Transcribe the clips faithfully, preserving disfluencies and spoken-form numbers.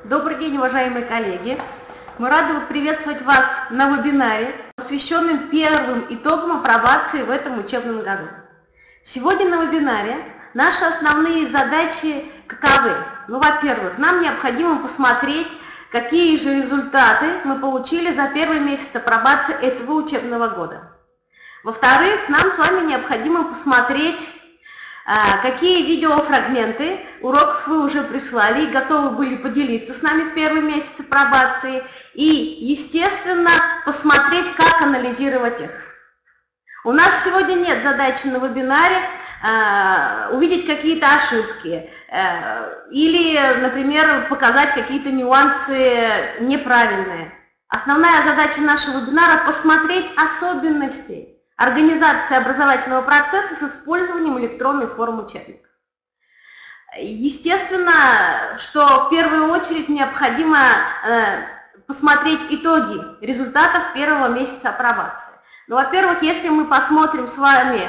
Добрый день, уважаемые коллеги! Мы рады приветствовать вас на вебинаре, посвященном первым итогам апробации в этом учебном году. Сегодня на вебинаре наши основные задачи каковы? Ну, во-первых, нам необходимо посмотреть, какие же результаты мы получили за первый месяц апробации этого учебного года. Во-вторых, нам с вами необходимо посмотреть, какие видеофрагменты уроков вы уже прислали и готовы были поделиться с нами в первый месяц апробации, и, естественно, посмотреть, как анализировать их. У нас сегодня нет задачи на вебинаре э, увидеть какие-то ошибки э, или, например, показать какие-то нюансы неправильные. Основная задача нашего вебинара – посмотреть особенности организации образовательного процесса с использованием электронных форм учебников. Естественно, что в первую очередь необходимо э, посмотреть итоги результатов первого месяца апробации. Ну, во-первых, если мы посмотрим с вами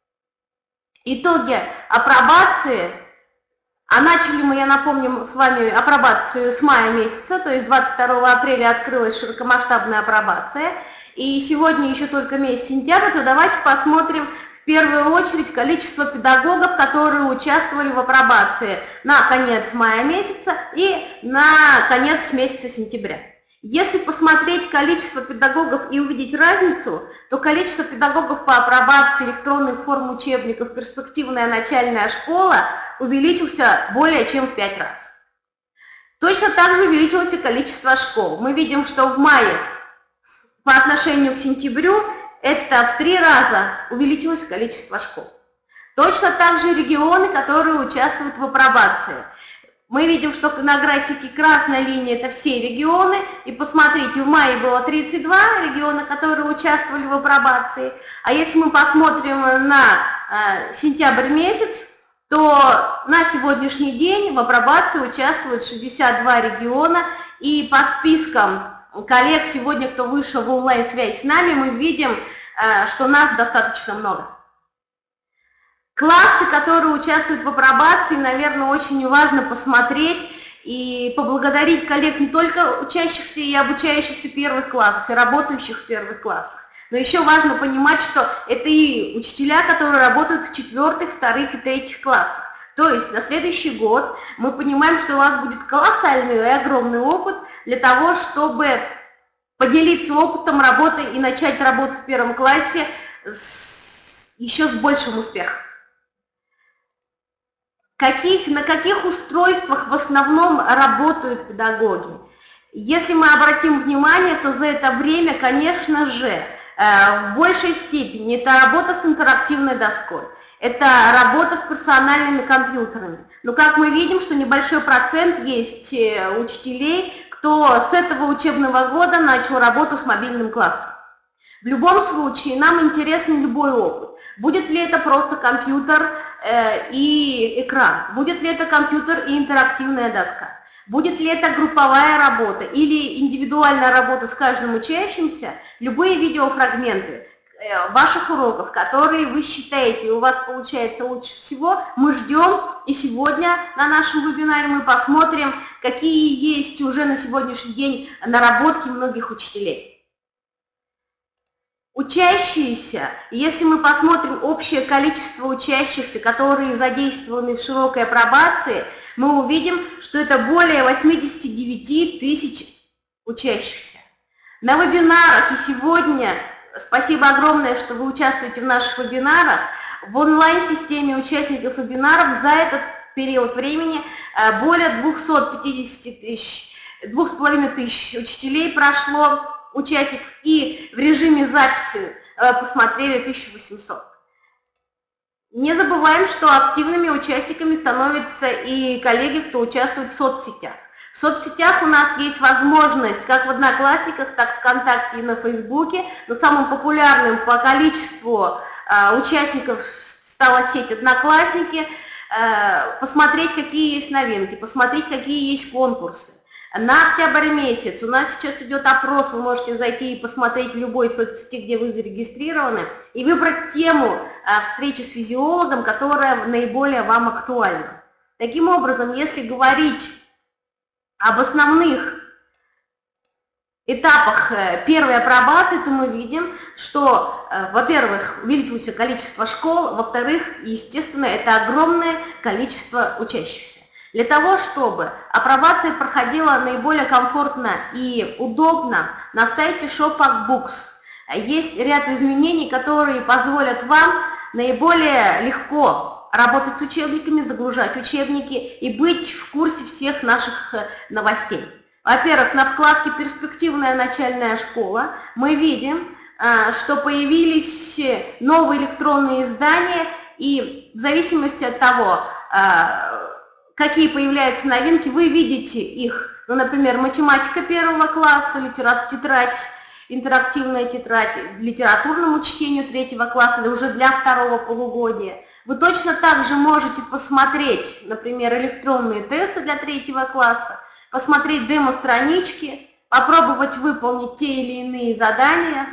итоги апробации, а начали мы, я напомню, с вами апробацию с мая месяца, то есть двадцать второго апреля открылась широкомасштабная апробация, и сегодня еще только месяц сентябрь, то давайте посмотрим в первую очередь количество педагогов, которые участвовали в апробации на конец мая месяца и на конец месяца сентября. Если посмотреть количество педагогов и увидеть разницу, то количество педагогов по апробации электронных форм учебников «Перспективная начальная школа» увеличился более чем в пять раз. Точно так же увеличилось и количество школ. Мы видим, что в мае по отношению к сентябрю это в три раза увеличилось количество школ. Точно так же регионы, которые участвуют в апробации. Мы видим, что на графике красной линии это все регионы, и посмотрите, в мае было тридцать два региона, которые участвовали в апробации, а если мы посмотрим на э, сентябрь месяц, то на сегодняшний день в апробации участвуют шестьдесят два региона, и по спискам коллег сегодня, кто вышел в онлайн-связь с нами, мы видим, э, что нас достаточно много. Классы, которые участвуют в апробации, наверное, очень важно посмотреть и поблагодарить коллег не только учащихся и обучающихся первых классов, и работающих в первых классах, но еще важно понимать, что это и учителя, которые работают в четвертых, вторых и третьих классах. То есть на следующий год мы понимаем, что у вас будет колоссальный и огромный опыт для того, чтобы поделиться опытом работы и начать работу в первом классе с, еще с большим успехом. Каких, на каких устройствах в основном работают педагоги? Если мы обратим внимание, то за это время, конечно же, в большей степени это работа с интерактивной доской, это работа с персональными компьютерами. Но как мы видим, что небольшой процент есть учителей, кто с этого учебного года начал работу с мобильным классом. В любом случае, нам интересен любой опыт. Будет ли это просто компьютер э, и экран? Будет ли это компьютер и интерактивная доска? Будет ли это групповая работа или индивидуальная работа с каждым учащимся? Любые видеофрагменты э, ваших уроков, которые вы считаете, у вас получается лучше всего, мы ждем. И сегодня на нашем вебинаре мы посмотрим, какие есть уже на сегодняшний день наработки многих учителей. Учащиеся, если мы посмотрим общее количество учащихся, которые задействованы в широкой апробации, мы увидим, что это более восьмидесяти девяти тысяч учащихся. На вебинарах и сегодня, спасибо огромное, что вы участвуете в наших вебинарах, в онлайн-системе участников вебинаров за этот период времени более двухсот пятидесяти тысяч, двух с половиной тысяч учителей прошло участников, и в режиме записи посмотрели тысячу восемьсот. Не забываем, что активными участниками становятся и коллеги, кто участвует в соцсетях. В соцсетях у нас есть возможность, как в Одноклассниках, так и ВКонтакте и на Фейсбуке, но самым популярным по количеству участников стала сеть Одноклассники, посмотреть, какие есть новинки, посмотреть, какие есть конкурсы. На октябрь месяц у нас сейчас идет опрос, вы можете зайти и посмотреть в любой соцсети, где вы зарегистрированы, и выбрать тему встречи с физиологом, которая наиболее вам актуальна. Таким образом, если говорить об основных этапах первой апробации, то мы видим, что, во-первых, увеличилось количество школ, во-вторых, естественно, это огромное количество учащихся. Для того, чтобы апробация проходила наиболее комфортно и удобно, на сайте Shop.Books есть ряд изменений, которые позволят вам наиболее легко работать с учебниками, загружать учебники и быть в курсе всех наших новостей. Во-первых, на вкладке «Перспективная начальная школа» мы видим, что появились новые электронные издания, и в зависимости от того, какие появляются новинки, вы видите их. Ну, например, математика первого класса, литера... тетрадь, интерактивная тетрадь литературному чтению третьего класса, или уже для второго полугодия. Вы точно так же можете посмотреть, например, электронные тесты для третьего класса, посмотреть демо-странички, попробовать выполнить те или иные задания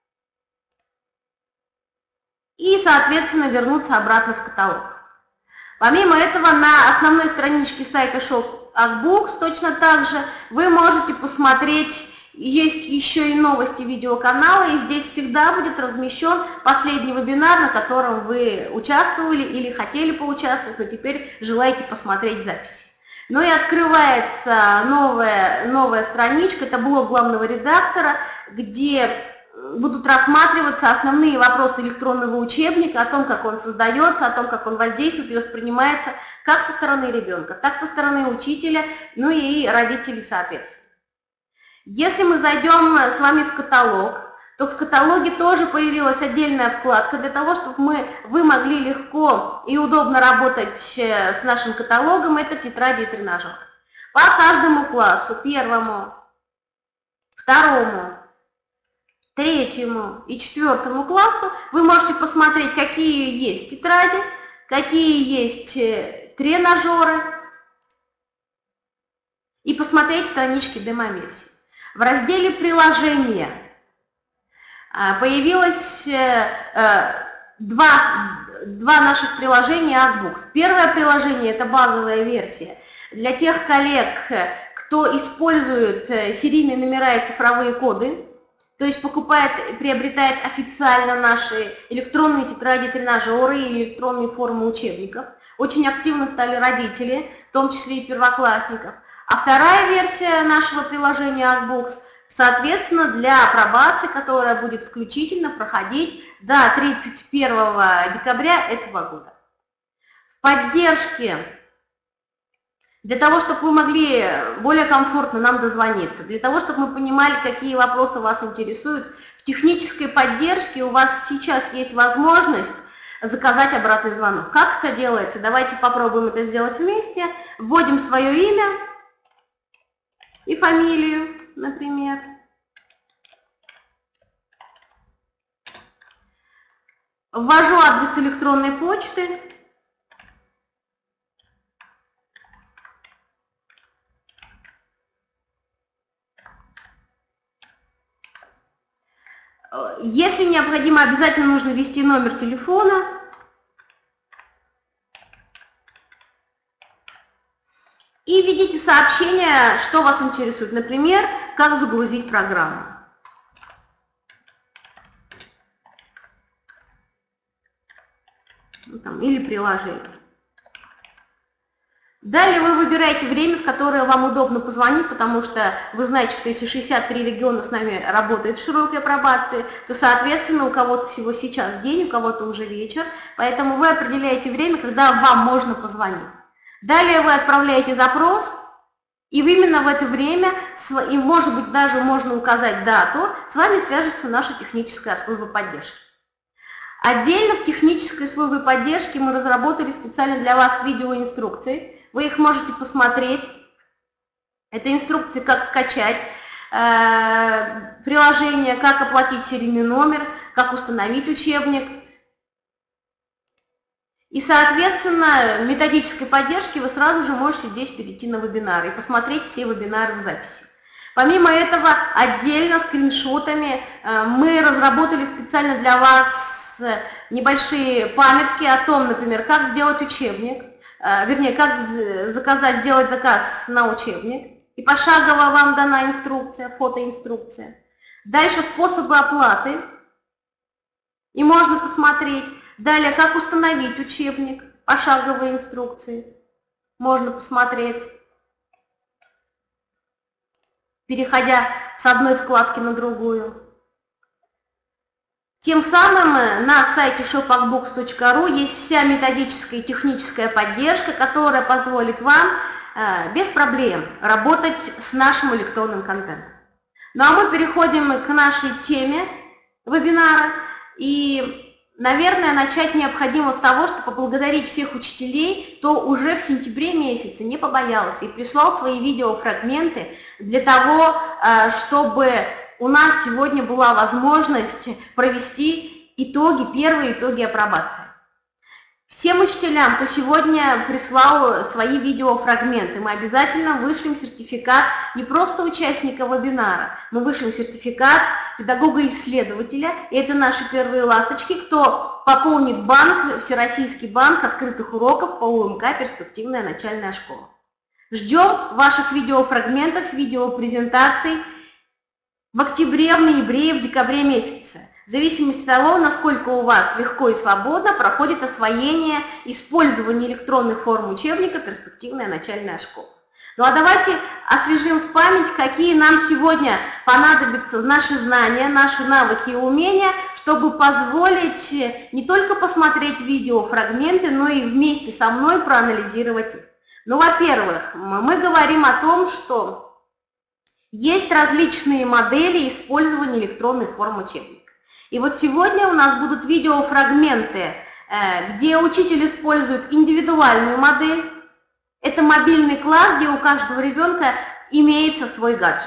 и, соответственно, вернуться обратно в каталог. Помимо этого, на основной страничке сайта Shop.Books точно так же вы можете посмотреть, есть еще и новости видеоканала, и здесь всегда будет размещен последний вебинар, на котором вы участвовали или хотели поучаствовать, но теперь желаете посмотреть записи. Ну и открывается новая, новая страничка, это блог главного редактора, где будут рассматриваться основные вопросы электронного учебника, о том, как он создается, о том, как он воздействует и воспринимается как со стороны ребенка, так со стороны учителя, ну и родителей соответственно. Если мы зайдем с вами в каталог, то в каталоге тоже появилась отдельная вкладка для того, чтобы мы, вы могли легко и удобно работать с нашим каталогом, это тетради и тренажеры. По каждому классу, первому, второму, третьему и четвертому классу вы можете посмотреть, какие есть тетради, какие есть тренажеры, и посмотреть странички демо-версии. В разделе «Приложения» появилось два, два наших приложения ArcBooks. Первое приложение – это базовая версия. Для тех коллег, кто использует серийные номера и цифровые коды, то есть покупает, приобретает официально наши электронные тетради, тренажеры и электронные формы учебников. Очень активно стали родители, в том числе и первоклассников. А вторая версия нашего приложения ArcBooks, соответственно, для апробации, которая будет включительно проходить до тридцать первого декабря этого года. В поддержке, для того, чтобы вы могли более комфортно нам дозвониться, для того, чтобы мы понимали, какие вопросы вас интересуют, в технической поддержке у вас сейчас есть возможность заказать обратный звонок. Как это делается? Давайте попробуем это сделать вместе. Вводим свое имя и фамилию, например. Ввожу адрес электронной почты. Если необходимо, обязательно нужно ввести номер телефона. И введите сообщение, что вас интересует. Например, как загрузить программу. Или приложение. Далее вы выбираете время, в которое вам удобно позвонить, потому что вы знаете, что если шестьдесят три региона с нами работает в широкой апробации, то, соответственно, у кого-то всего сейчас день, у кого-то уже вечер, поэтому вы определяете время, когда вам можно позвонить. Далее вы отправляете запрос, и именно в это время, и может быть даже можно указать дату, с вами свяжется наша техническая служба поддержки. Отдельно в технической службе поддержки мы разработали специально для вас видеоинструкции. Вы их можете посмотреть. Это инструкции, как скачать э, приложение, как оплатить серийный номер, как установить учебник. И, соответственно, методической поддержки вы сразу же можете здесь перейти на вебинары и посмотреть все вебинары в записи. Помимо этого, отдельно скриншотами э, мы разработали специально для вас небольшие памятки о том, например, как сделать учебник, вернее, как заказать, сделать заказ на учебник. И пошагово вам дана инструкция, фотоинструкция. Дальше способы оплаты. И можно посмотреть. Далее, как установить учебник, пошаговые инструкции. Можно посмотреть, переходя с одной вкладки на другую. Тем самым на сайте шопакбукс точка ру есть вся методическая и техническая поддержка, которая позволит вам э, без проблем работать с нашим электронным контентом. Ну а мы переходим к нашей теме вебинара. И, наверное, начать необходимо с того, что поблагодарить всех учителей, кто уже в сентябре месяце не побоялся и прислал свои видеофрагменты для того, э, чтобы у нас сегодня была возможность провести итоги, первые итоги апробации. Всем учителям, кто сегодня прислал свои видеофрагменты, мы обязательно вышлем сертификат не просто участника вебинара, мы вышлем сертификат педагога-исследователя, и это наши первые ласточки, кто пополнит банк, Всероссийский банк открытых уроков по УМК «Перспективная начальная школа». Ждем ваших видеофрагментов, видеопрезентаций в октябре, в ноябре и в декабре месяце, в зависимости от того, насколько у вас легко и свободно проходит освоение, использование электронных форм учебника «Перспективная начальная школа». Ну а давайте освежим в память, какие нам сегодня понадобятся наши знания, наши навыки и умения, чтобы позволить не только посмотреть видеофрагменты, но и вместе со мной проанализировать их. Ну, во-первых, мы говорим о том, что есть различные модели использования электронных форм учебника. И вот сегодня у нас будут видеофрагменты, где учитель использует индивидуальную модель. Это мобильный класс, где у каждого ребенка имеется свой гаджет.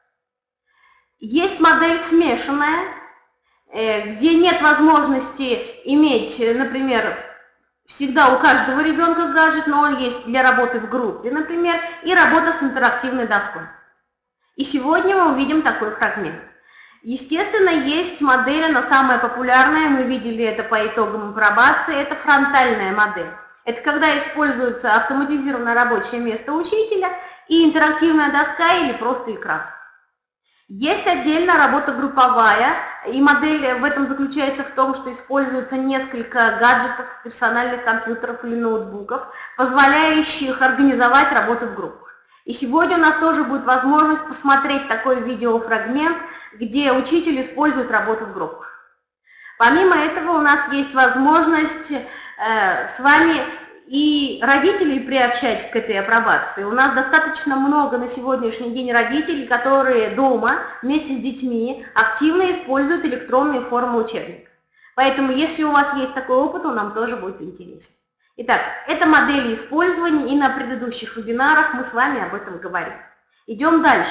Есть модель смешанная, где нет возможности иметь, например, всегда у каждого ребенка гаджет, но он есть для работы в группе, например, и работа с интерактивной доской. И сегодня мы увидим такой фрагмент. Естественно, есть модель, она самая популярная, мы видели это по итогам апробации, это фронтальная модель. Это когда используется автоматизированное рабочее место учителя и интерактивная доска или просто экран. Есть отдельно работа групповая, и модель в этом заключается в том, что используется несколько гаджетов, персональных компьютеров или ноутбуков, позволяющих организовать работу в группах. И сегодня у нас тоже будет возможность посмотреть такой видеофрагмент, где учитель использует работу в группах. Помимо этого у нас есть возможность э, с вами и родителей приобщать к этой апробации. У нас достаточно много на сегодняшний день родителей, которые дома вместе с детьми активно используют электронные формы учебника. Поэтому если у вас есть такой опыт, он нам тоже будет интересен. Итак, это модели использования, и на предыдущих вебинарах мы с вами об этом говорим. Идем дальше.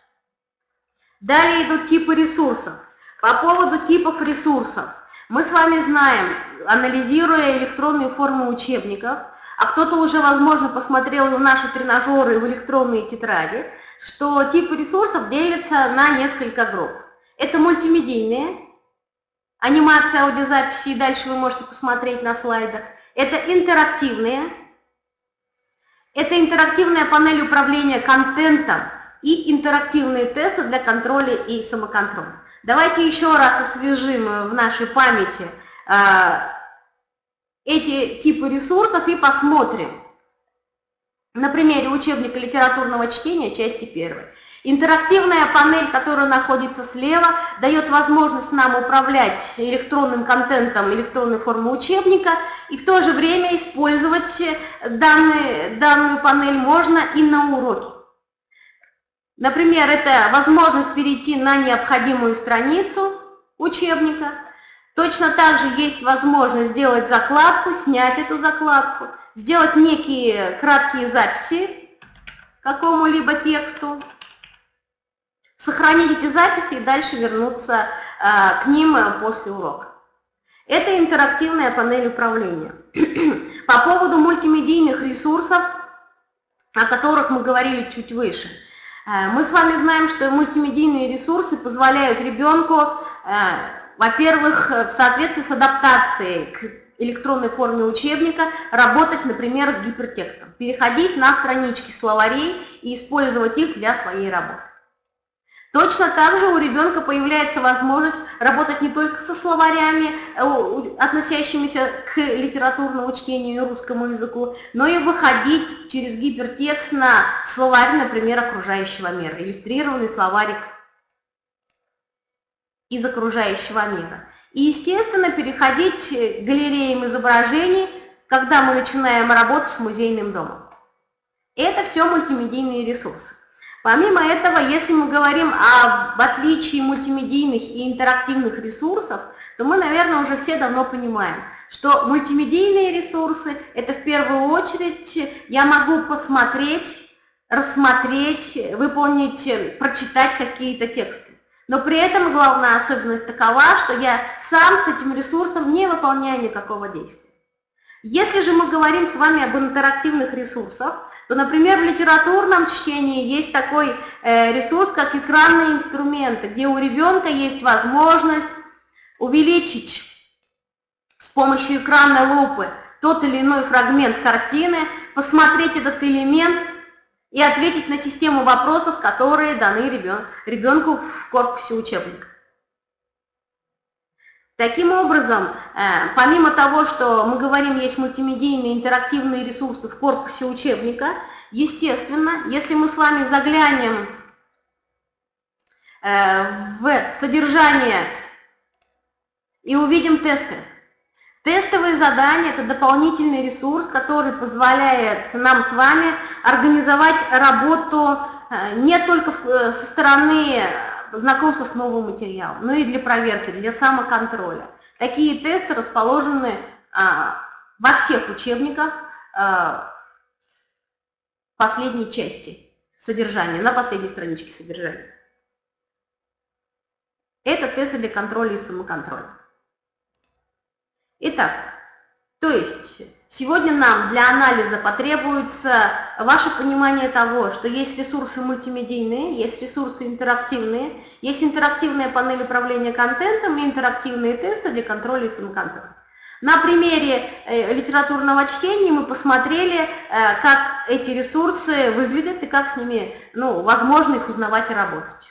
Далее идут типы ресурсов. По поводу типов ресурсов. Мы с вами знаем, анализируя электронные формы учебников, а кто-то уже, возможно, посмотрел в наши тренажеры, в электронные тетради, что типы ресурсов делятся на несколько групп. Это мультимедийные, анимация, аудиозаписи, и дальше вы можете посмотреть на слайдах. Это интерактивные, это интерактивная панель управления контентом и интерактивные тесты для контроля и самоконтроля. Давайте еще раз освежим в нашей памяти э, эти типы ресурсов и посмотрим. На примере учебника литературного чтения, части первой. Интерактивная панель, которая находится слева, дает возможность нам управлять электронным контентом электронной формы учебника, и в то же время использовать данные, данную панель можно и на уроке. Например, это возможность перейти на необходимую страницу учебника. Точно так же есть возможность сделать закладку, снять эту закладку, сделать некие краткие записи к какому-либо тексту, сохранить эти записи и дальше вернуться а, к ним после урока. Это интерактивная панель управления. По поводу мультимедийных ресурсов, о которых мы говорили чуть выше. Мы с вами знаем, что мультимедийные ресурсы позволяют ребенку, во-первых, в соответствии с адаптацией к электронной форме учебника работать, например, с гипертекстом, переходить на странички словарей и использовать их для своей работы. Точно так же у ребенка появляется возможность работать не только со словарями, относящимися к литературному чтению и русскому языку, но и выходить через гипертекст на словарь, например, окружающего мира, иллюстрированный словарик из окружающего мира. И, естественно, переходить к галереям изображений, когда мы начинаем работать с музейным домом. Это все мультимедийные ресурсы. Помимо этого, если мы говорим об отличии мультимедийных и интерактивных ресурсов, то мы, наверное, уже все давно понимаем, что мультимедийные ресурсы – это в первую очередь я могу посмотреть, рассмотреть, выполнить, прочитать какие-то тексты. Но при этом главная особенность такова, что я сам с этим ресурсом не выполняю никакого действия. Если же мы говорим с вами об интерактивных ресурсах, то, например, в литературном чтении есть такой э, ресурс, как экранные инструменты, где у ребенка есть возможность увеличить с помощью экранной лупы тот или иной фрагмент картины, посмотреть этот элемент и ответить на систему вопросов, которые даны ребен, ребенку в корпусе учебника. Таким образом, помимо того, что мы говорим, есть мультимедийные интерактивные ресурсы в корпусе учебника, естественно, если мы с вами заглянем в содержание и увидим тесты, тестовые задания – это дополнительный ресурс, который позволяет нам с вами организовать работу не только со стороны знакомства с новым материалом, но и для проверки, для самоконтроля. Такие тесты расположены а, во всех учебниках а, последней части содержания, на последней страничке содержания. Это тесты для контроля и самоконтроля. Итак, то есть сегодня нам для анализа потребуется ваше понимание того, что есть ресурсы мультимедийные, есть ресурсы интерактивные, есть интерактивная панель управления контентом и интерактивные тесты для контроля и самоконтроля. На примере э, литературного чтения мы посмотрели, э, как эти ресурсы выглядят и как с ними, ну, возможно их узнавать и работать.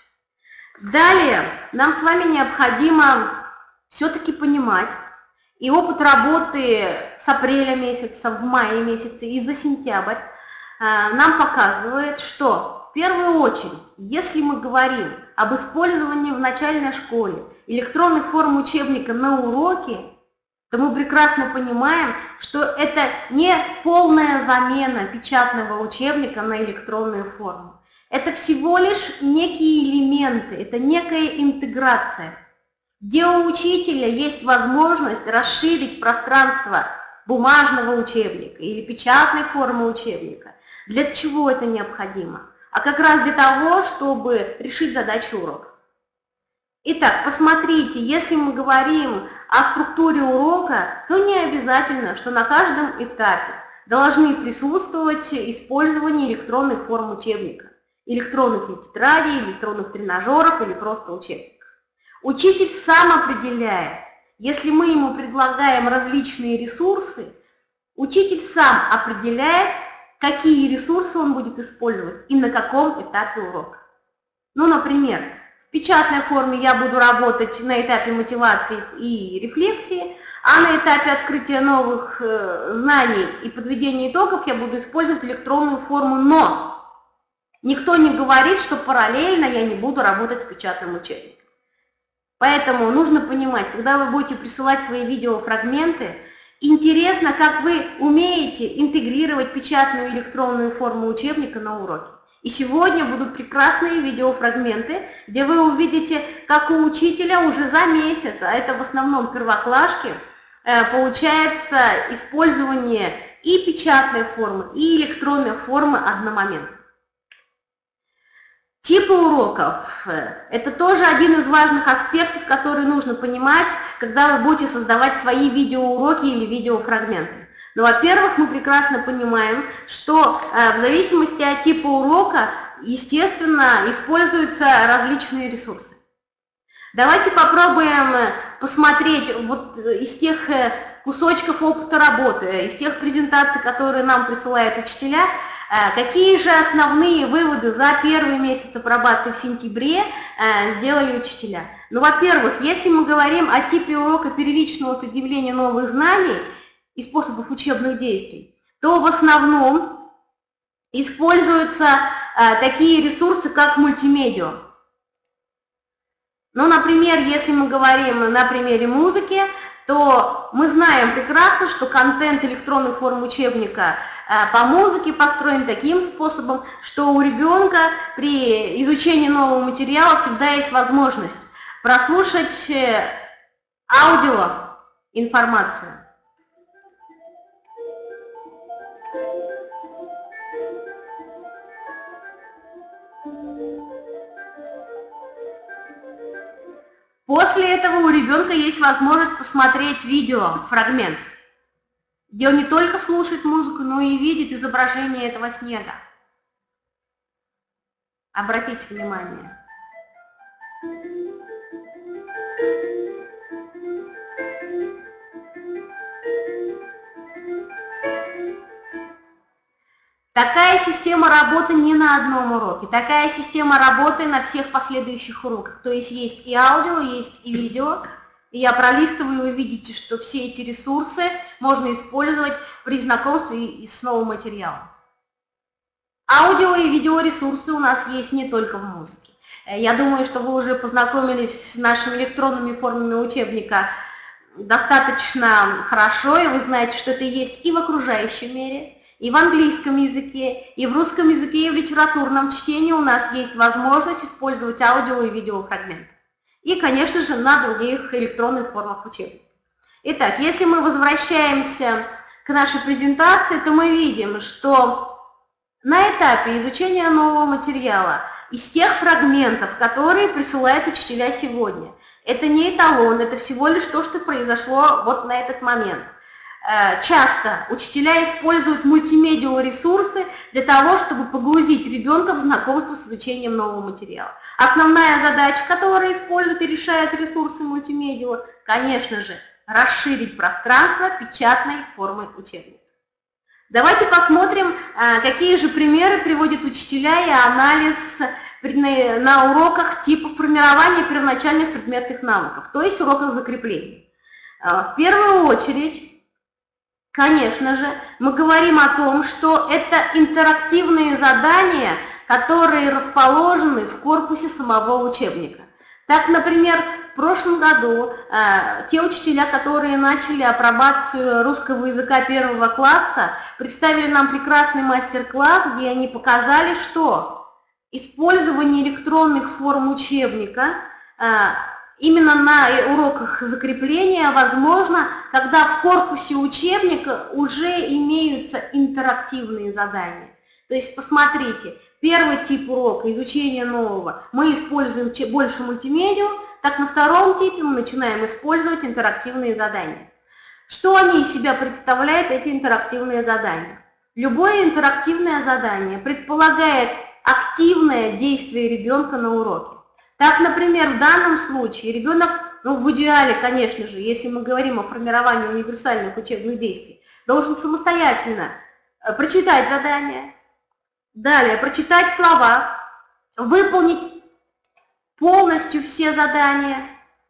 Далее нам с вами необходимо все-таки понимать, и опыт работы с апреля месяца, в мае месяце и за сентябрь нам показывает, что в первую очередь, если мы говорим об использовании в начальной школе электронных форм учебника на уроке, то мы прекрасно понимаем, что это не полная замена печатного учебника на электронную форму. Это всего лишь некие элементы, это некая интеграция, где у учителя есть возможность расширить пространство бумажного учебника или печатной формы учебника. Для чего это необходимо? А как раз для того, чтобы решить задачи урока. Итак, посмотрите, если мы говорим о структуре урока, то не обязательно, что на каждом этапе должны присутствовать использование электронных форм учебника, электронных тетрадей, электронных тренажеров или просто учебников. Учитель сам определяет, если мы ему предлагаем различные ресурсы, учитель сам определяет, какие ресурсы он будет использовать и на каком этапе урока. Ну, например, в печатной форме я буду работать на этапе мотивации и рефлексии, а на этапе открытия новых э, знаний и подведения итогов я буду использовать электронную форму, но никто не говорит, что параллельно я не буду работать с печатным учебником. Поэтому нужно понимать, когда вы будете присылать свои видеофрагменты, интересно, как вы умеете интегрировать печатную и электронную форму учебника на уроке. И сегодня будут прекрасные видеофрагменты, где вы увидите, как у учителя уже за месяц, а это в основном первоклашки, получается использование и печатной формы, и электронной формы одномоментно. Типы уроков – это тоже один из важных аспектов, который нужно понимать, когда вы будете создавать свои видеоуроки или видеофрагменты. Но, во-первых, мы прекрасно понимаем, что в зависимости от типа урока, естественно, используются различные ресурсы. Давайте попробуем посмотреть вот из тех кусочков опыта работы, из тех презентаций, которые нам присылают учителя, какие же основные выводы за первый месяц апробации в сентябре сделали учителя? Ну, во-первых, если мы говорим о типе урока первичного предъявления новых знаний и способов учебных действий, то в основном используются такие ресурсы, как мультимедиа. Ну, например, если мы говорим на примере музыки, то мы знаем прекрасно, что контент электронных форм учебника по музыке построен таким способом, что у ребенка при изучении нового материала всегда есть возможность прослушать аудиоинформацию. После этого у ребенка есть возможность посмотреть видео, фрагмент, где он не только слушает музыку, но и видит изображение этого снега. Обратите внимание. Такая система работы не на одном уроке, такая система работы на всех последующих уроках. То есть есть и аудио, есть и видео. И я пролистываю, и вы видите, что все эти ресурсы можно использовать при знакомстве с новым материалом. Аудио и видеоресурсы у нас есть не только в музыке. Я думаю, что вы уже познакомились с нашими электронными формами учебника достаточно хорошо, и вы знаете, что это есть и в окружающем мире, и в английском языке, и в русском языке, и в литературном чтении у нас есть возможность использовать аудио и видеофрагменты. И, конечно же, на других электронных формах учебника. Итак, если мы возвращаемся к нашей презентации, то мы видим, что на этапе изучения нового материала из тех фрагментов, которые присылают учителя сегодня, это не эталон, это всего лишь то, что произошло вот на этот момент. Часто учителя используют мультимедиа-ресурсы для того, чтобы погрузить ребенка в знакомство с изучением нового материала. Основная задача, которую используют и решают ресурсы мультимедиа, конечно же, расширить пространство печатной формы учебника. Давайте посмотрим, какие же примеры приводят учителя и анализ на уроках типа формирования первоначальных предметных навыков, то есть уроках закрепления. В первую очередь, конечно же, мы говорим о том, что это интерактивные задания, которые расположены в корпусе самого учебника. Так, например, в прошлом году э, те учителя, которые начали апробацию русского языка первого класса, представили нам прекрасный мастер-класс, где они показали, что использование электронных форм учебника э, именно на уроках закрепления возможно, когда в корпусе учебника уже имеются интерактивные задания. То есть, посмотрите, первый тип урока, изучение нового, мы используем больше мультимедиа, так на втором типе мы начинаем использовать интерактивные задания. Что они из себя представляют, эти интерактивные задания? Любое интерактивное задание предполагает активное действие ребенка на уроке. Так, например, в данном случае ребенок, ну, в идеале, конечно же, если мы говорим о формировании универсальных учебных действий, должен самостоятельно прочитать задание, далее прочитать слова, выполнить полностью все задания,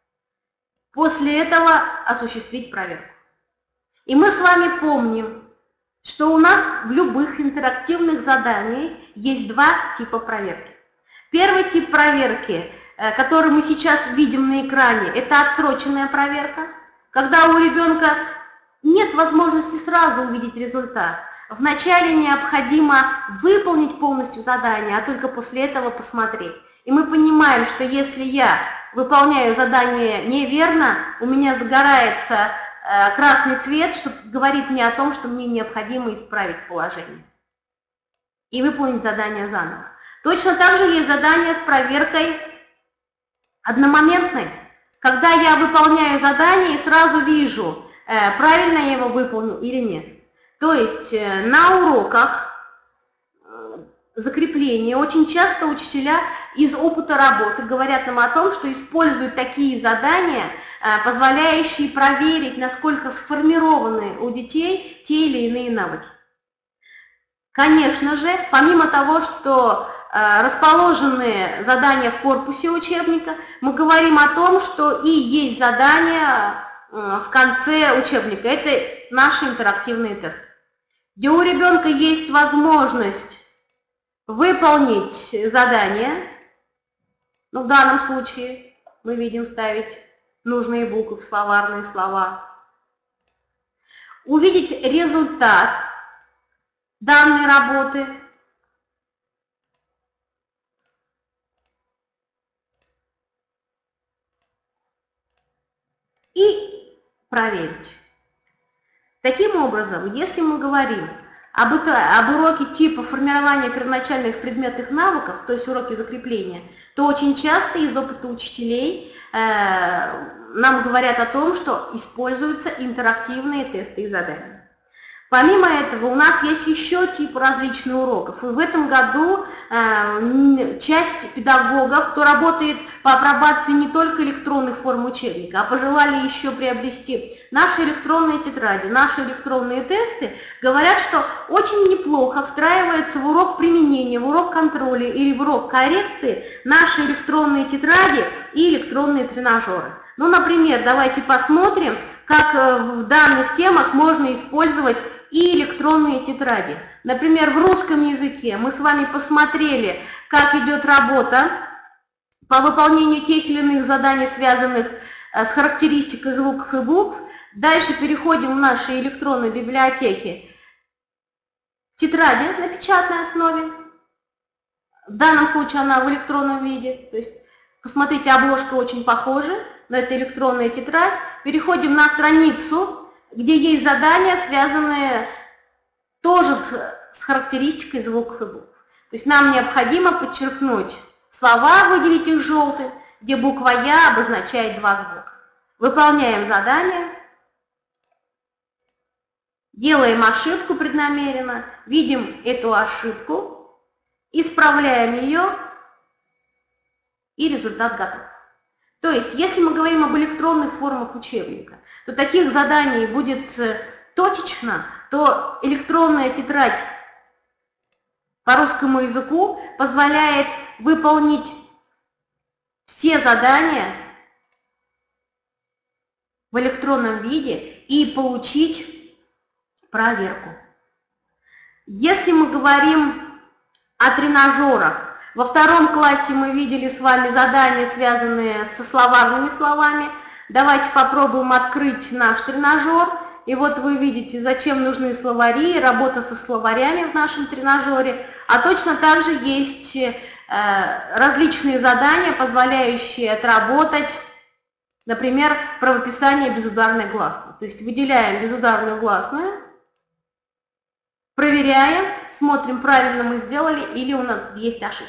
после этого осуществить проверку. И мы с вами помним, что у нас в любых интерактивных заданиях есть два типа проверки. Первый тип проверки, который мы сейчас видим на экране, это отсроченная проверка, когда у ребенка нет возможности сразу увидеть результат. Вначале необходимо выполнить полностью задание, а только после этого посмотреть. И мы понимаем, что если я выполняю задание неверно, у меня загорается красный цвет, что говорит мне о том, что мне необходимо исправить положение и выполнить задание заново. Точно так же есть задание с проверкой одномоментной, когда я выполняю задание и сразу вижу, правильно я его выполнил или нет. То есть на уроках закрепления, очень часто учителя из опыта работы говорят нам о том, что используют такие задания, позволяющие проверить, насколько сформированы у детей те или иные навыки. Конечно же, помимо того, что расположены задания в корпусе учебника, мы говорим о том, что и есть задания в конце учебника. Это наши интерактивные тесты, где у ребенка есть возможность выполнить задание. Ну, в данном случае мы видим ставить нужные буквы в словарные слова. Увидеть результат данной работы. И проверить. Таким образом, если мы говорим об, это, об уроке типа формирования первоначальных предметных навыков, то есть уроки закрепления, то очень часто из опыта учителей э, нам говорят о том, что используются интерактивные тесты и задания. Помимо этого, у нас есть еще типы различных уроков. И в этом году э, часть педагогов, кто работает по апробации не только электронных форм учебника, а пожелали еще приобрести наши электронные тетради, наши электронные тесты, говорят, что очень неплохо встраивается в урок применения, в урок контроля или в урок коррекции наши электронные тетради и электронные тренажеры. Ну, например, давайте посмотрим, как в данных темах можно использовать и электронные тетради. Например, в русском языке мы с вами посмотрели, как идет работа по выполнению тех или иных заданий, связанных с характеристикой звуков и букв. Дальше переходим в наши электронные библиотеки к тетради на печатной основе. В данном случае она в электронном виде. То есть, посмотрите, обложка очень похожа, но это электронная тетрадь. Переходим на страницу, где есть задания, связанные тоже с, с характеристикой звуков и букв. То есть нам необходимо подчеркнуть слова, выделить их желтым, где буква Я обозначает два звука. Выполняем задание, делаем ошибку преднамеренно, видим эту ошибку, исправляем ее, и результат готов. То есть, если мы говорим об электронных формах учебника, то таких заданий будет точечно, то электронная тетрадь по русскому языку позволяет выполнить все задания в электронном виде и получить проверку. Если мы говорим о тренажерах, во втором классе мы видели с вами задания, связанные со словарными словами. Давайте попробуем открыть наш тренажер. И вот вы видите, зачем нужны словари, работа со словарями в нашем тренажере. А точно так же есть э, различные задания, позволяющие отработать, например, правописание безударной гласной. То есть выделяем безударную гласную, проверяем, смотрим, правильно мы сделали или у нас есть ошибки.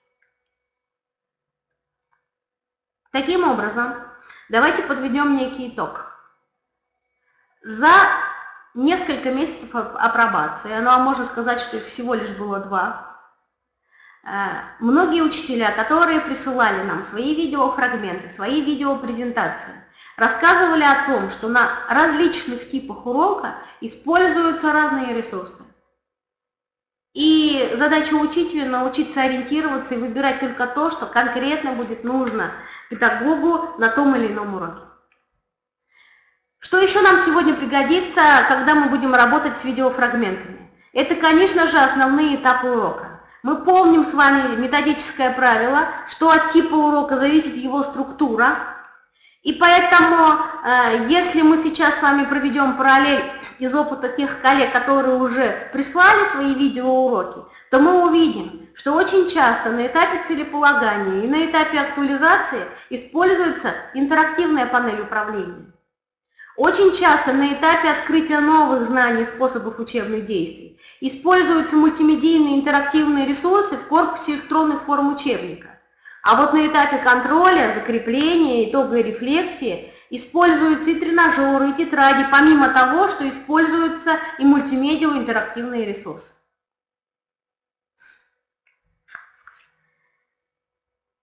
Таким образом, давайте подведем некий итог. За несколько месяцев апробации, ну а можно сказать, что их всего лишь было два, многие учителя, которые присылали нам свои видеофрагменты, свои видеопрезентации, рассказывали о том, что на различных типах урока используются разные ресурсы. И задача учителя научиться ориентироваться и выбирать только то, что конкретно будет нужно педагогу на том или ином уроке. Что еще нам сегодня пригодится, когда мы будем работать с видеофрагментами? Это, конечно же, основные этапы урока. Мы помним с вами методическое правило, что от типа урока зависит его структура. И поэтому, если мы сейчас с вами проведем параллель из опыта тех коллег, которые уже прислали свои видеоуроки, то мы увидим, что очень часто на этапе целеполагания и на этапе актуализации используется интерактивная панель управления. Очень часто на этапе открытия новых знаний и способов учебных действий используются мультимедийные интерактивные ресурсы в корпусе электронных форм учебника. А вот на этапе контроля, закрепления, итога и рефлексии используются и тренажеры, и тетради, помимо того, что используются и мультимедиа интерактивные ресурсы.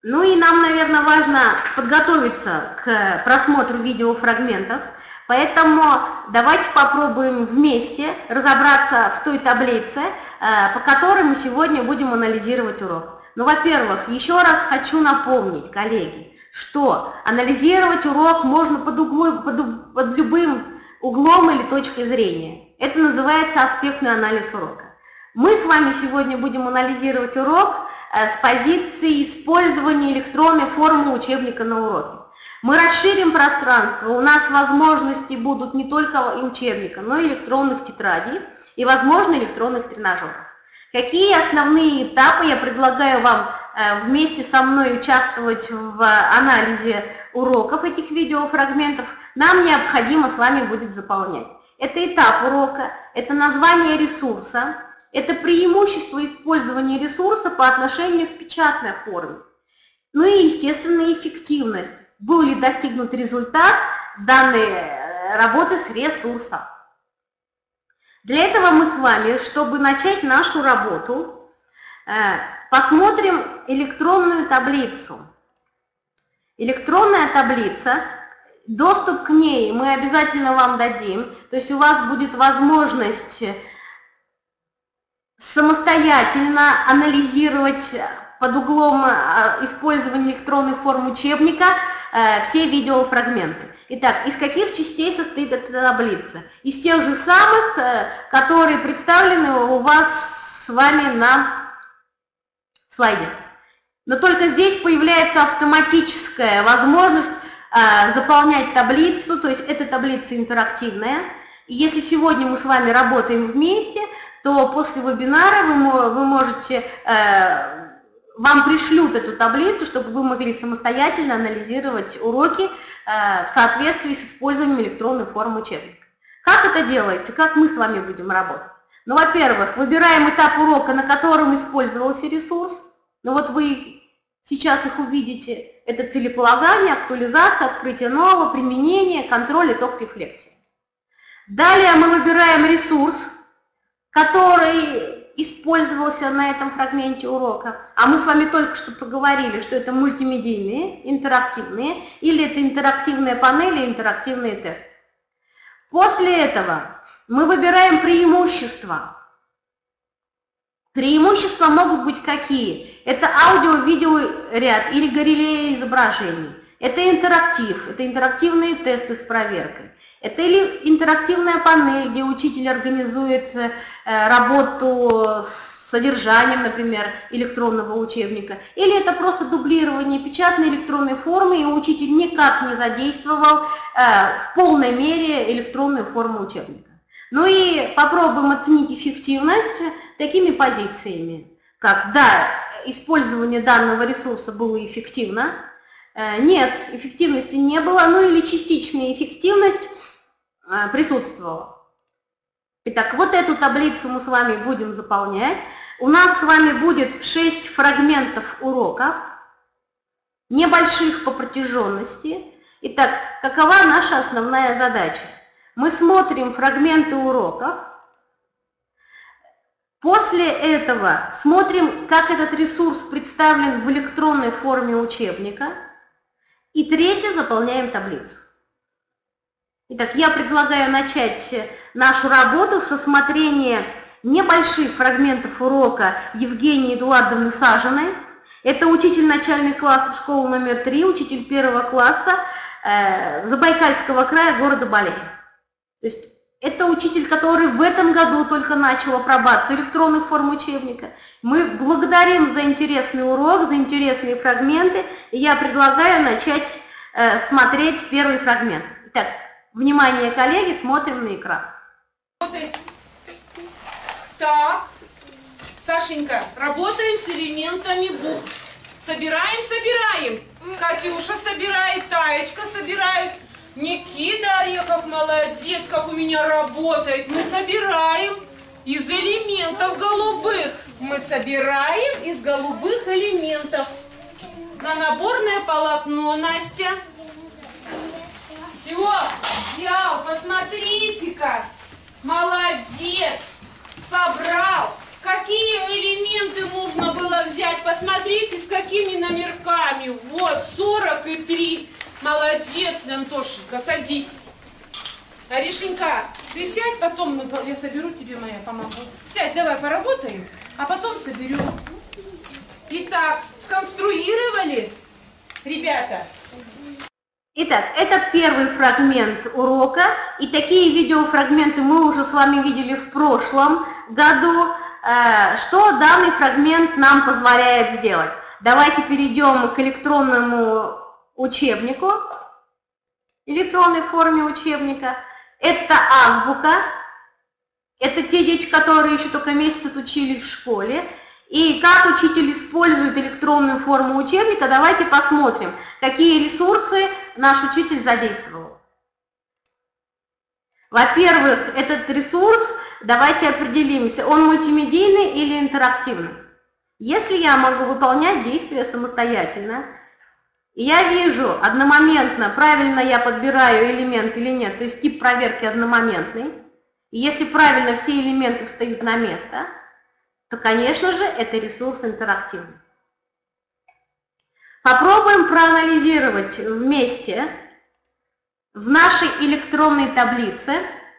Ну и нам, наверное, важно подготовиться к просмотру видеофрагментов, поэтому давайте попробуем вместе разобраться в той таблице, по которой мы сегодня будем анализировать урок. Ну, во-первых, еще раз хочу напомнить, коллеги, что анализировать урок можно под, углом, под, под любым углом или точкой зрения. Это называется аспектный анализ урока. Мы с вами сегодня будем анализировать урок с позиции использования электронной формы учебника на уроке. Мы расширим пространство, у нас возможности будут не только учебника, но и электронных тетрадей и, возможно, электронных тренажеров. Какие основные этапы я предлагаю вам вместе со мной участвовать в анализе уроков этих видеофрагментов, нам необходимо с вами будет заполнять. Это этап урока, это название ресурса, это преимущество использования ресурса по отношению к печатной форме. Ну и, естественно, эффективность. Был ли достигнут результат данной работы с ресурсом. Для этого мы с вами, чтобы начать нашу работу, посмотрим электронную таблицу. Электронная таблица, доступ к ней мы обязательно вам дадим, то есть у вас будет возможность самостоятельно анализировать под углом использования электронных форм учебника все видеофрагменты. Итак, из каких частей состоит эта таблица? Из тех же самых, которые представлены у вас с вами на слайде. Но только здесь появляется автоматическая возможность заполнять таблицу, то есть эта таблица интерактивная. И если сегодня мы с вами работаем вместе, то после вебинара вы, вы можете, э, вам пришлют эту таблицу, чтобы вы могли самостоятельно анализировать уроки э, в соответствии с использованием электронных форм учебника. Как это делается? Как мы с вами будем работать? Ну, во-первых, выбираем этап урока, на котором использовался ресурс. Ну, вот вы сейчас их увидите. Это целеполагание, актуализация, открытие нового, применение, контроль, итог, рефлексия. Далее мы выбираем ресурс, который использовался на этом фрагменте урока. А мы с вами только что поговорили, что это мультимедийные, интерактивные, или это интерактивные панели, интерактивные тесты. После этого мы выбираем преимущества. Преимущества могут быть какие? Это аудио-видеоряд или галерея изображений. Это интерактив, это интерактивные тесты с проверкой. Это или интерактивная панель, где учитель организует работу с содержанием, например, электронного учебника. Или это просто дублирование печатной электронной формы, и учитель никак не задействовал в полной мере электронную форму учебника. Ну и попробуем оценить эффективность такими позициями, как да, использование данного ресурса было эффективно, нет, эффективности не было, ну или частичная эффективность присутствовала. Итак, вот эту таблицу мы с вами будем заполнять. У нас с вами будет шесть фрагментов урока, небольших по протяженности. Итак, какова наша основная задача? Мы смотрим фрагменты уроков. После этого смотрим, как этот ресурс представлен в электронной форме учебника. И третье, заполняем таблицу. Итак, я предлагаю начать нашу работу с рассмотрения небольших фрагментов урока Евгении Эдуардовны Сажиной. Это учитель начальных классов школы номер три, учитель первого класса э, Забайкальского края, города Балехи. То есть это учитель, который в этом году только начал апробацию электронных форм учебника. Мы благодарим за интересный урок, за интересные фрагменты. И я предлагаю начать э, смотреть первый фрагмент. Итак, внимание, коллеги, смотрим на экран. Так, Сашенька, работаем с элементами букв. Собираем, собираем. Катюша собирает, Таечка собирает. Никита Орехов молодец, как у меня работает. Мы собираем из элементов голубых. Мы собираем из голубых элементов. На наборное полотно, Настя. Все, взял, посмотрите-ка. Молодец, собрал. Какие элементы нужно было взять? Посмотрите, с какими номерками. Вот, сорок три. Молодец, Антошенька, садись. Аришенька, ты сядь, потом я соберу тебе, моя помогу. Сядь, давай поработаем, а потом соберем. Итак, сконструировали, ребята? Итак, это первый фрагмент урока, и такие видеофрагменты мы уже с вами видели в прошлом году. Что данный фрагмент нам позволяет сделать? Давайте перейдем к электронному учебнику, электронной форме учебника. Это азбука, это те дети, которые еще только месяц отучились в школе. И как учитель использует электронную форму учебника, давайте посмотрим, какие ресурсы наш учитель задействовал. Во-первых, этот ресурс, давайте определимся, он мультимедийный или интерактивный. Если я могу выполнять действия самостоятельно, и я вижу одномоментно, правильно я подбираю элемент или нет, то есть тип проверки одномоментный, и если правильно все элементы встают на место, то, конечно же, это ресурс интерактивный. Попробуем проанализировать вместе в нашей электронной таблице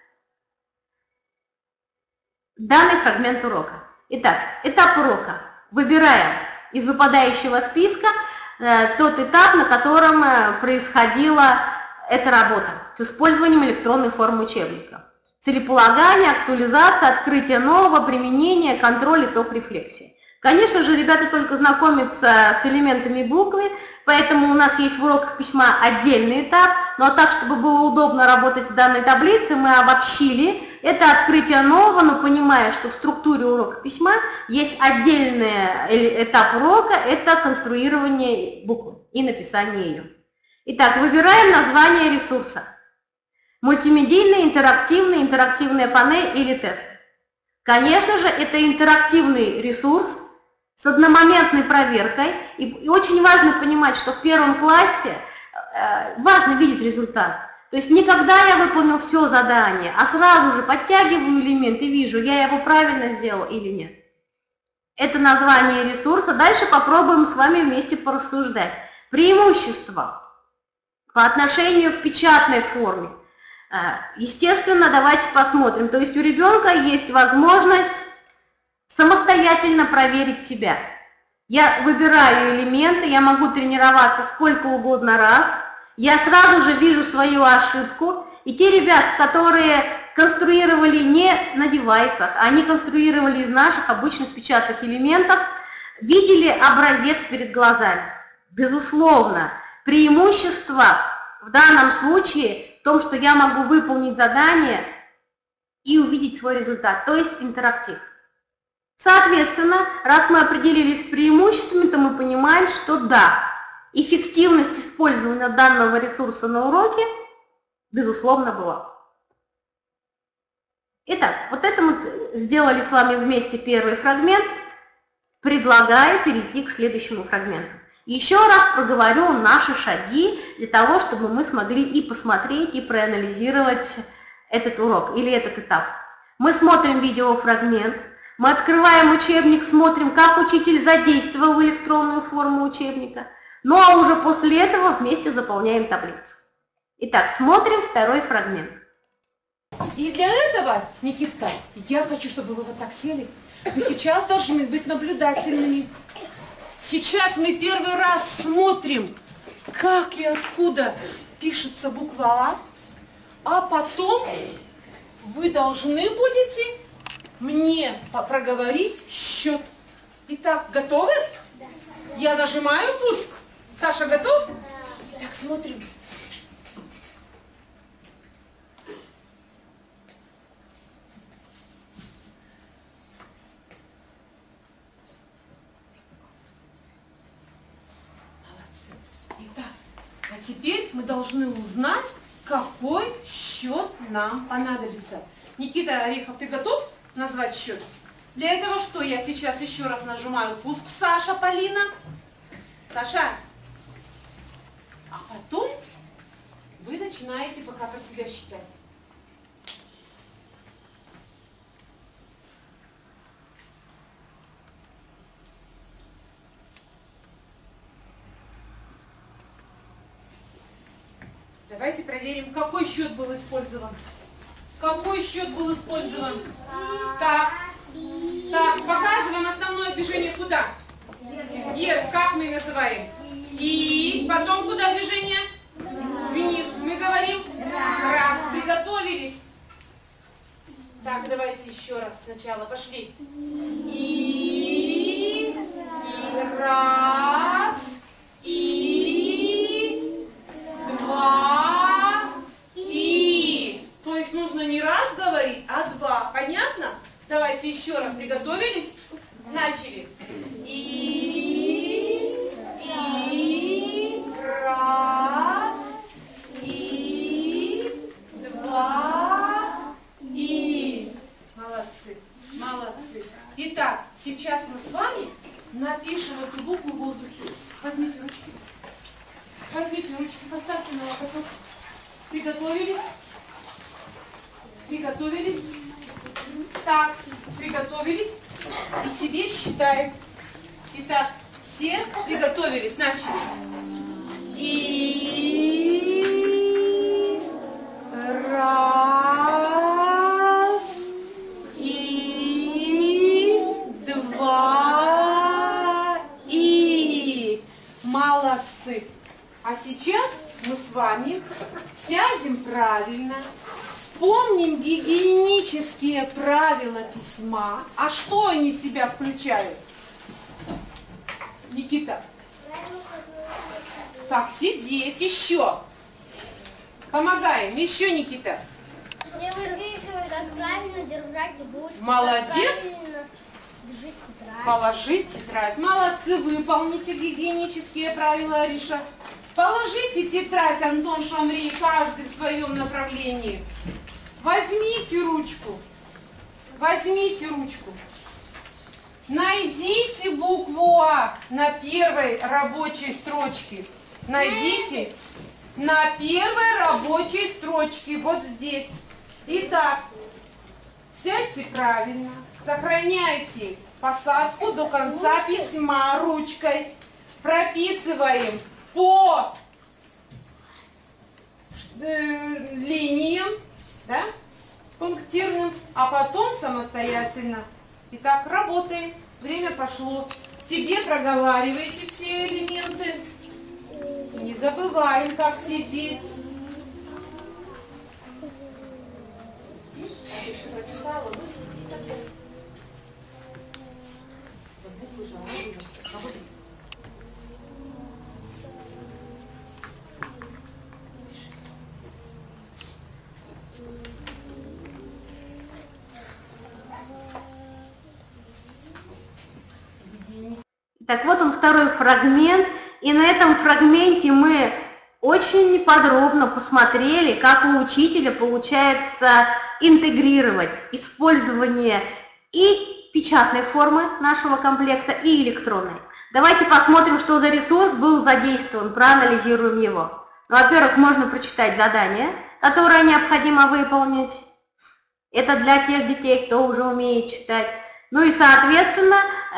данный фрагмент урока. Итак, этап урока. Выбираем из выпадающего списка э, тот этап, на котором э, происходила эта работа с использованием электронной формы учебника. Целеполагание, актуализация, открытие нового, применение, контроль, итог, рефлексия. Конечно же, ребята только знакомятся с элементами буквы, поэтому у нас есть в уроках письма отдельный этап, но так, чтобы было удобно работать с данной таблицей, мы обобщили. Это открытие нового, но понимая, что в структуре урока письма есть отдельный этап урока, это конструирование буквы и написание ее. Итак, выбираем название ресурса. Мультимедийный, интерактивный, интерактивная панель или тест. Конечно же, это интерактивный ресурс с одномоментной проверкой. И, и очень важно понимать, что в первом классе э, важно видеть результат. То есть не когда я выполнил все задание, а сразу же подтягиваю элемент и вижу, я его правильно сделал или нет. Это название ресурса. Дальше попробуем с вами вместе порассуждать. Преимущества по отношению к печатной форме. Естественно, давайте посмотрим. То есть у ребенка есть возможность самостоятельно проверить себя. Я выбираю элементы, я могу тренироваться сколько угодно раз. Я сразу же вижу свою ошибку. И те ребята, которые конструировали не на девайсах, они конструировали из наших обычных печатных элементов, видели образец перед глазами. Безусловно, преимущество в данном случае в том, что я могу выполнить задание и увидеть свой результат, то есть интерактив. Соответственно, раз мы определились с преимуществами, то мы понимаем, что да, эффективность использования данного ресурса на уроке, безусловно, была. Итак, вот это мы сделали с вами вместе первый фрагмент. Предлагаю перейти к следующему фрагменту. Еще раз проговорю наши шаги для того, чтобы мы смогли и посмотреть, и проанализировать этот урок или этот этап. Мы смотрим видеофрагмент, мы открываем учебник, смотрим, как учитель задействовал электронную форму учебника, ну а уже после этого вместе заполняем таблицу. Итак, смотрим второй фрагмент. И для этого, Никитка, я хочу, чтобы вы вот так сели. Вы сейчас должны быть наблюдательными. Сейчас мы первый раз смотрим, как и откуда пишется буква А, а потом вы должны будете мне проговорить счет. Итак, готовы? Да. Я нажимаю пуск. Саша, готов? Так, смотрим. А теперь мы должны узнать, какой счет нам понадобится. Никита Орехов, ты готов назвать счет? Для этого что? Я сейчас еще раз нажимаю пуск. Саша, Полина. Саша. А потом вы начинаете пока про себя считать. Давайте проверим, какой счет был использован. Какой счет был использован? Так, так, показываем основное движение куда? Вверх, как мы называем? И потом куда движение? Вниз. Мы говорим раз. Приготовились. Так, давайте еще раз сначала. Пошли. И, и раз, и два, и. То есть нужно не раз говорить, а два. Понятно? Давайте еще раз. Приготовились? Начали. И, и, раз, и, два, и. Молодцы, молодцы. Итак, сейчас мы с вами напишем эту букву в воздухе. Возьмите ручки. Возьмите ручки, поставьте на локоток. Приготовились? Приготовились? Так, приготовились? И себе считаем. Итак, все приготовились. Начали. И раз, и два, и. Молодцы. А сейчас мы с вами сядем правильно. Вспомним гигиенические правила письма. А что они в себя включают? Никита. Так, сидеть. Еще. Помогаем. Еще, Никита. Мне выигрывают, как правильно держать ручку. Молодец. Правильно держать тетрадь. Положить тетрадь. Молодцы. Выполните гигиенические правила, Ариша. Положите тетрадь, Антон Шамри, каждый в своем направлении. Возьмите ручку. Возьмите ручку. Найдите букву А на первой рабочей строчке. Найдите на первой рабочей строчке. Вот здесь. Итак, сядьте правильно. Сохраняйте посадку до конца письма ручкой. Прописываем по э, линиям, да, пунктирным, а потом самостоятельно. Итак, работаем. Время пошло. Себе проговаривайте все элементы. Не забываем, как сидеть. Здесь прописала, ну сиди тогда. Буквы же разные. Так вот он, второй фрагмент, и на этом фрагменте мы очень подробно посмотрели, как у учителя получается интегрировать использование и печатной формы нашего комплекта, и электронной. Давайте посмотрим, что за ресурс был задействован, проанализируем его. Во-первых, можно прочитать задание, которое необходимо выполнить. Это для тех детей, кто уже умеет читать. Ну и, соответственно,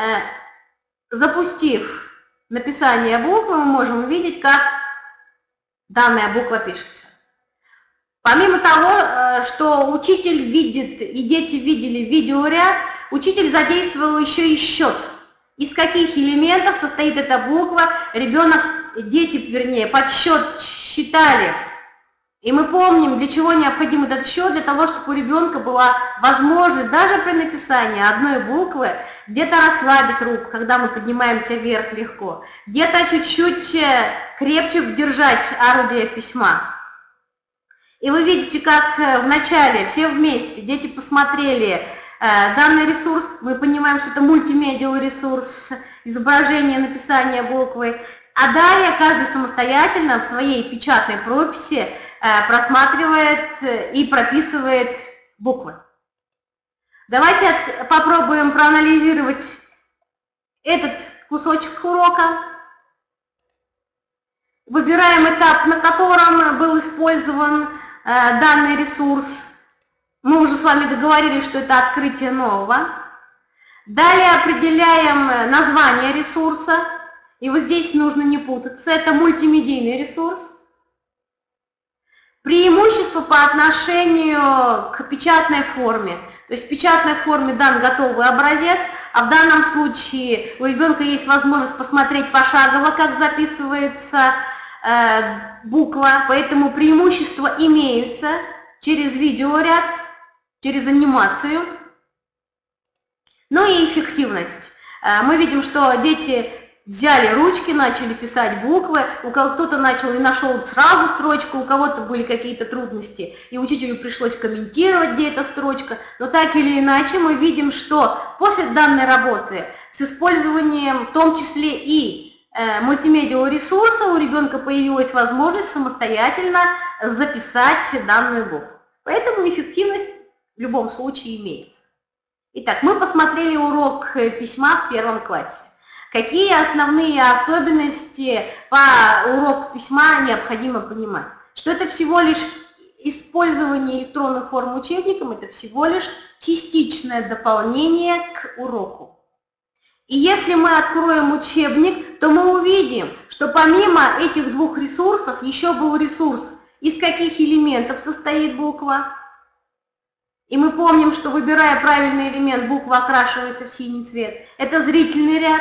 запустив написание буквы, мы можем увидеть, как данная буква пишется. Помимо того, что учитель видит, и дети видели видеоряд, учитель задействовал еще и счет. Из каких элементов состоит эта буква, ребенок, дети, вернее, подсчет считали. И мы помним, для чего необходим этот счет, для того, чтобы у ребенка была возможность даже при написании одной буквы где-то расслабить руку, когда мы поднимаемся вверх легко, где-то чуть-чуть крепче держать орудие письма. И вы видите, как вначале все вместе дети посмотрели данный ресурс, мы понимаем, что это мультимедиа ресурс, изображение, написание буквы, а далее каждый самостоятельно в своей печатной прописи просматривает и прописывает буквы. Давайте попробуем проанализировать этот кусочек урока. Выбираем этап, на котором был использован данный ресурс. Мы уже с вами договорились, что это открытие нового. Далее определяем название ресурса. И вот здесь нужно не путаться. Это мультимедийный ресурс. Преимущество по отношению к печатной форме. То есть в печатной форме дан готовый образец, а в данном случае у ребенка есть возможность посмотреть пошагово, как записывается э, буква, поэтому преимущества имеются через видеоряд, через анимацию. Ну и эффективность. Э, мы видим, что дети взяли ручки, начали писать буквы, у кого-то начал и нашел сразу строчку, у кого-то были какие-то трудности, и учителю пришлось комментировать, где эта строчка. Но так или иначе мы видим, что после данной работы с использованием в том числе и э, мультимедиа-ресурса у ребенка появилась возможность самостоятельно записать данную букву. Поэтому эффективность в любом случае имеется. Итак, мы посмотрели урок письма в первом классе. Какие основные особенности по уроку письма необходимо понимать? Что это всего лишь использование электронных форм учебником, это всего лишь частичное дополнение к уроку. И если мы откроем учебник, то мы увидим, что помимо этих двух ресурсов еще был ресурс, из каких элементов состоит буква. И мы помним, что выбирая правильный элемент, буква окрашивается в синий цвет. Это зрительный ряд.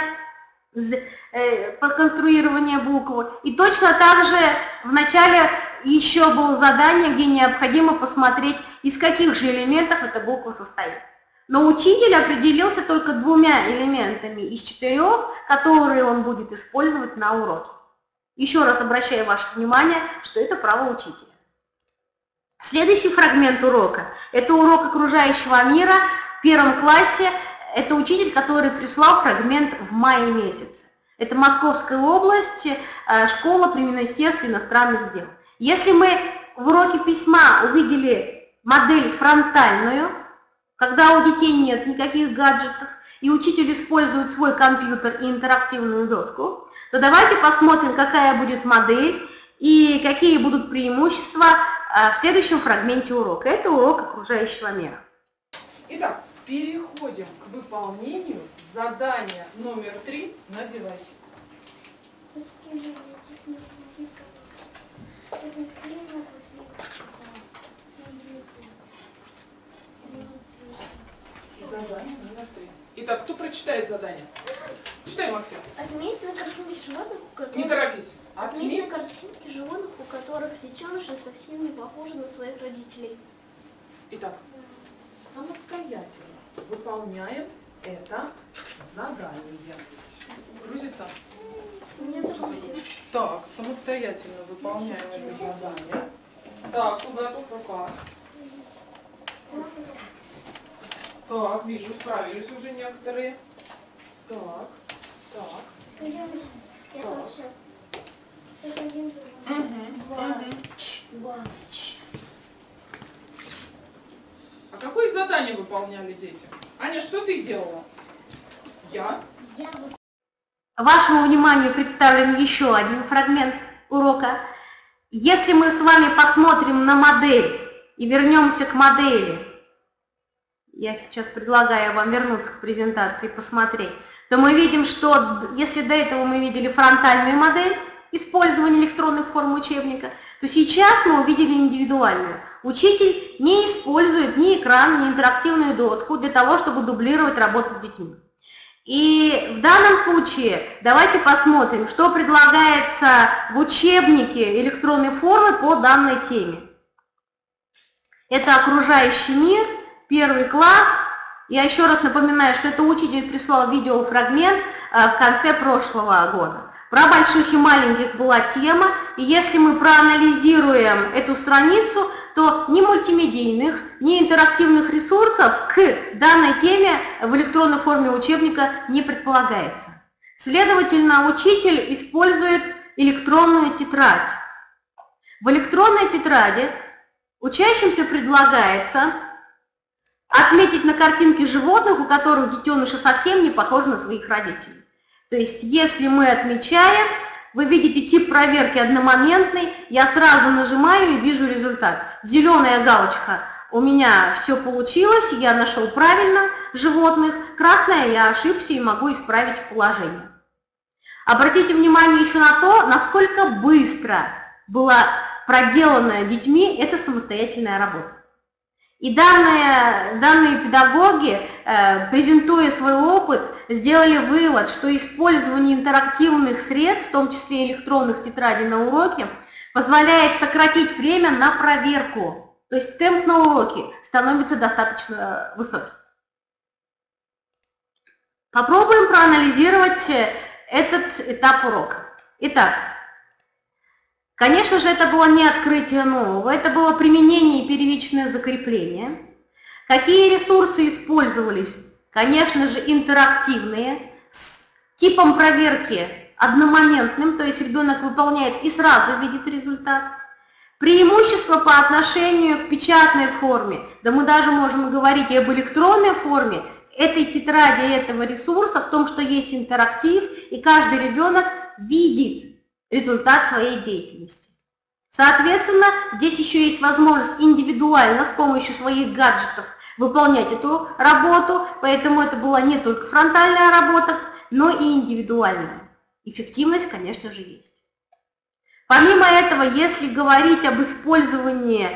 Конструирование буквы. И точно так же в начале еще было задание, где необходимо посмотреть, из каких же элементов эта буква состоит. Но учитель определился только двумя элементами из четырех, которые он будет использовать на уроке. Еще раз обращаю ваше внимание, что это право учителя. Следующий фрагмент урока – это урок окружающего мира в первом классе. Это учитель, который прислал фрагмент в мае месяце. Это Московская область, школа при Министерстве иностранных дел. Если мы в уроке письма увидели модель фронтальную, когда у детей нет никаких гаджетов, и учитель использует свой компьютер и интерактивную доску, то давайте посмотрим, какая будет модель и какие будут преимущества в следующем фрагменте урока. Это урок окружающего мира. Итак, переходим к выполнению задания номер три на девайсе. Задание номер три. Итак, кто прочитает задание? Читай, Максим. Отметь на картинке животных, у которых... Не торопись. Отметь на картинке животных, у которых детеныши совсем не похожи на своих родителей. Итак, самостоятельно выполняем это задание. Грузится? Не загрузил. Так, самостоятельно выполняем это задание. Так, куда тут рука? Так, вижу, справились уже некоторые. Так, так. Садимся. Я Так. тут все. Это один, Угу, два, угу. Чш, два. чш. А какое задание выполняли дети? Аня, что ты делала? Я? Я вот. Вашему вниманию представлен еще один фрагмент урока. Если мы с вами посмотрим на модель и вернемся к модели, я сейчас предлагаю вам вернуться к презентации и посмотреть, то мы видим, что если до этого мы видели фронтальную модель, использование электронных форм учебника, то сейчас мы увидели индивидуальную. Учитель не использует ни экран, ни интерактивную доску для того, чтобы дублировать работу с детьми. И в данном случае давайте посмотрим, что предлагается в учебнике электронной формы по данной теме. Это окружающий мир, первый класс. Я еще раз напоминаю, что это учитель прислал видеофрагмент в конце прошлого года. Про больших и маленьких была тема, и если мы проанализируем эту страницу, то ни мультимедийных, ни интерактивных ресурсов к данной теме в электронной форме учебника не предполагается. Следовательно, учитель использует электронную тетрадь. В электронной тетради учащимся предлагается отметить на картинке животных, у которых детеныши совсем не похожи на своих родителей. То есть, если мы отмечаем, вы видите тип проверки одномоментный, я сразу нажимаю и вижу результат. Зеленая галочка – у меня все получилось, я нашел правильно животных, красная – я ошибся и могу исправить положение. Обратите внимание еще на то, насколько быстро была проделана детьми, это самостоятельная работа. И данные, данные педагоги, э, презентуя свой опыт, сделали вывод, что использование интерактивных средств, в том числе электронных тетрадей на уроке, позволяет сократить время на проверку. То есть темп на уроке становится достаточно высокий. Попробуем проанализировать этот этап урока. Итак, конечно же, это было не открытие нового, это было применение и первичное закрепление. Какие ресурсы использовались? Конечно же, интерактивные, с типом проверки одномоментным, то есть ребенок выполняет и сразу видит результат. Преимущество по отношению к печатной форме, да мы даже можем говорить и об электронной форме, этой тетради, этого ресурса в том, что есть интерактив, и каждый ребенок видит результат своей деятельности. Соответственно, здесь еще есть возможность индивидуально с помощью своих гаджетов выполнять эту работу, поэтому это была не только фронтальная работа, но и индивидуальная. Эффективность, конечно же, есть. Помимо этого, если говорить об использовании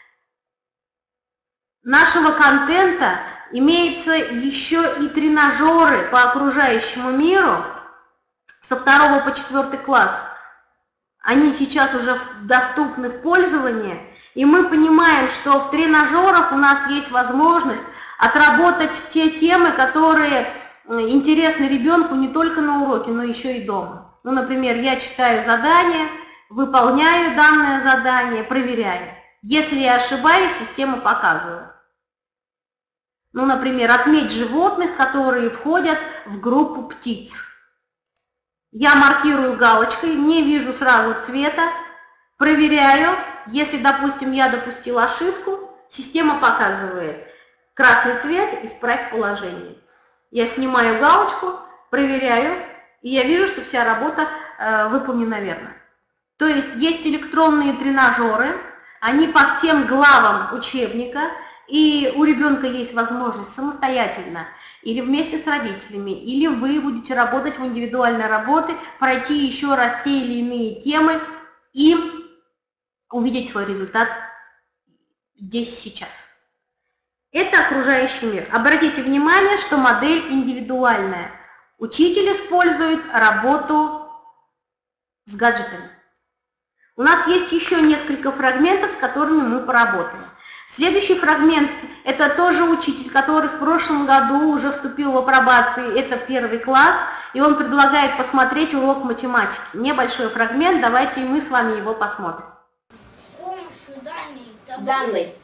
нашего контента, имеются еще и тренажеры по окружающему миру со второго по четвёртый класс. Они сейчас уже доступны в пользовании, и мы понимаем, что в тренажерах у нас есть возможность отработать те темы, которые интересны ребенку не только на уроке, но еще и дома. Ну, например, я читаю задание, выполняю данное задание, проверяю. Если я ошибаюсь, система показывает. Ну, например, отметь животных, которые входят в группу птиц. Я маркирую галочкой, не вижу сразу цвета, проверяю. Если, допустим, я допустила ошибку, система показывает красный цвет, исправь положение. Я снимаю галочку, проверяю, и я вижу, что вся работа э, выполнена верно. То есть есть электронные тренажеры, они по всем главам учебника, и у ребенка есть возможность самостоятельно или вместе с родителями, или вы будете работать в индивидуальной работе, пройти еще раз те или иные темы и увидеть свой результат здесь сейчас. Это окружающий мир. Обратите внимание, что модель индивидуальная. Учитель использует работу с гаджетами. У нас есть еще несколько фрагментов, с которыми мы поработаем. Следующий фрагмент – это тоже учитель, который в прошлом году уже вступил в апробацию, это первый класс, и он предлагает посмотреть урок математики. Небольшой фрагмент, давайте мы с вами его посмотрим. С помощью данной Данной.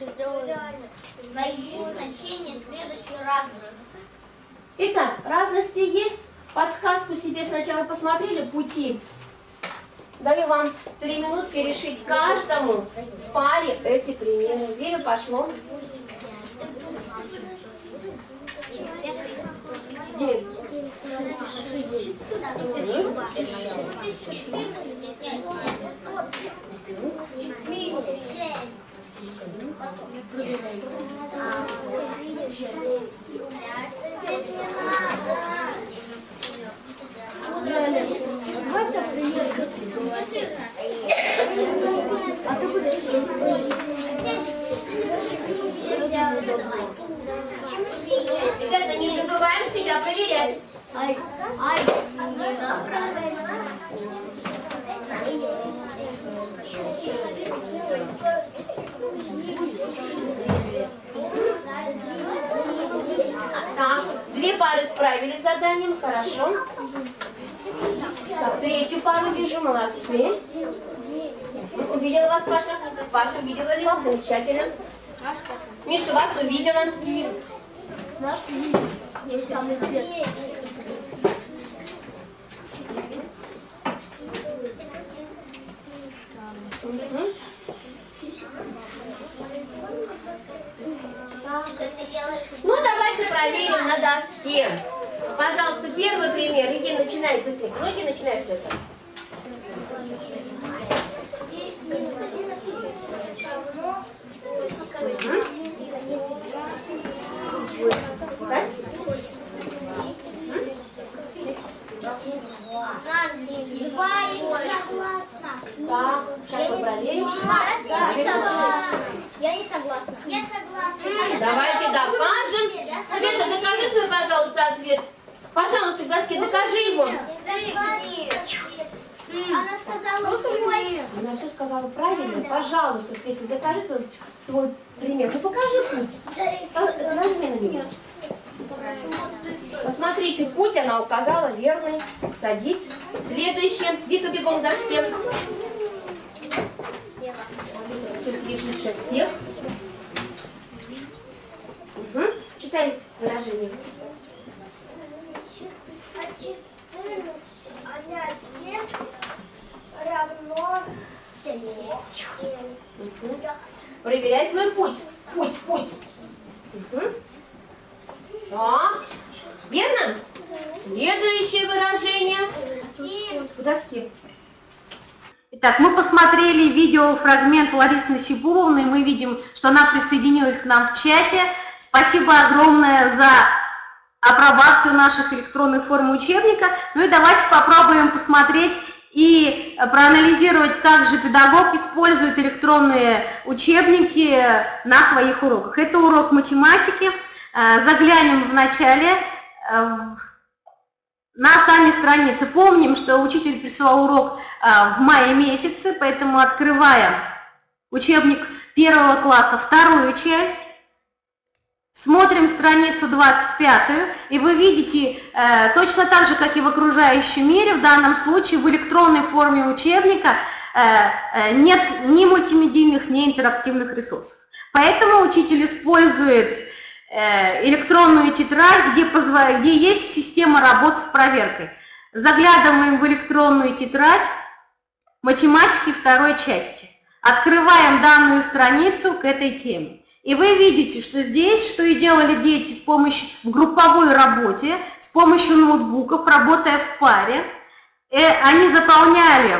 найди значение следующей разности. Итак, разности есть. Подсказку себе сначала посмотрели, пути. Даю вам три минутки решить каждому в паре эти примеры. Время пошло. Девять. Ребята, не забываем себя проверять. Ай, ай, Так, две пары справились с заданием, хорошо. Так, третью пару вижу, молодцы. Увидела вас, Паша? Вас увидела, Лиза? Замечательно. Миша, вас увидела? Угу. Ну, давайте проверим на доске. Пожалуйста, первый пример. Иди, начинай быстрее. Ну, иди, начинай, Света. Так, сейчас мы проверим. Я не согласна. Я не согласна. Я согласна. Давайте докажем. Света, докажи свой, пожалуйста, ответ. Пожалуйста, Глазки, докажи его. Она сказала пусть. Она все сказала правильно. Пожалуйста, Света, докажи свой, свой пример. Ну покажи путь. Нажми на него. Посмотрите, путь она указала верный. Садись. Следующее. Вика, бегом к доске. Тут лежит всех. Угу. Читай выражение. Равно семь. Угу. Проверяй свой путь. Путь, путь. Угу. Так. Верно? Следующее выражение. В доске. Итак, мы посмотрели видеофрагмент Ларисы Насибуловны, и мы видим, что она присоединилась к нам в чате. Спасибо огромное за апробацию наших электронных форм учебника. Ну и давайте попробуем посмотреть и проанализировать, как же педагог использует электронные учебники на своих уроках. Это урок математики. Заглянем в начале на сами страницы. Помним, что учитель присылал урок в мае месяце, поэтому открываем учебник первого класса, вторую часть. Смотрим страницу двадцать пятую, и вы видите, э, точно так же, как и в окружающем мире, в данном случае в электронной форме учебника э, э, нет ни мультимедийных, ни интерактивных ресурсов. Поэтому учитель использует э, электронную тетрадь, где, позва... где есть система работы с проверкой. Заглядываем в электронную тетрадь математики второй части. Открываем данную страницу к этой теме. И вы видите, что здесь, что и делали дети с помощью в групповой работе, с помощью ноутбуков, работая в паре, они заполняли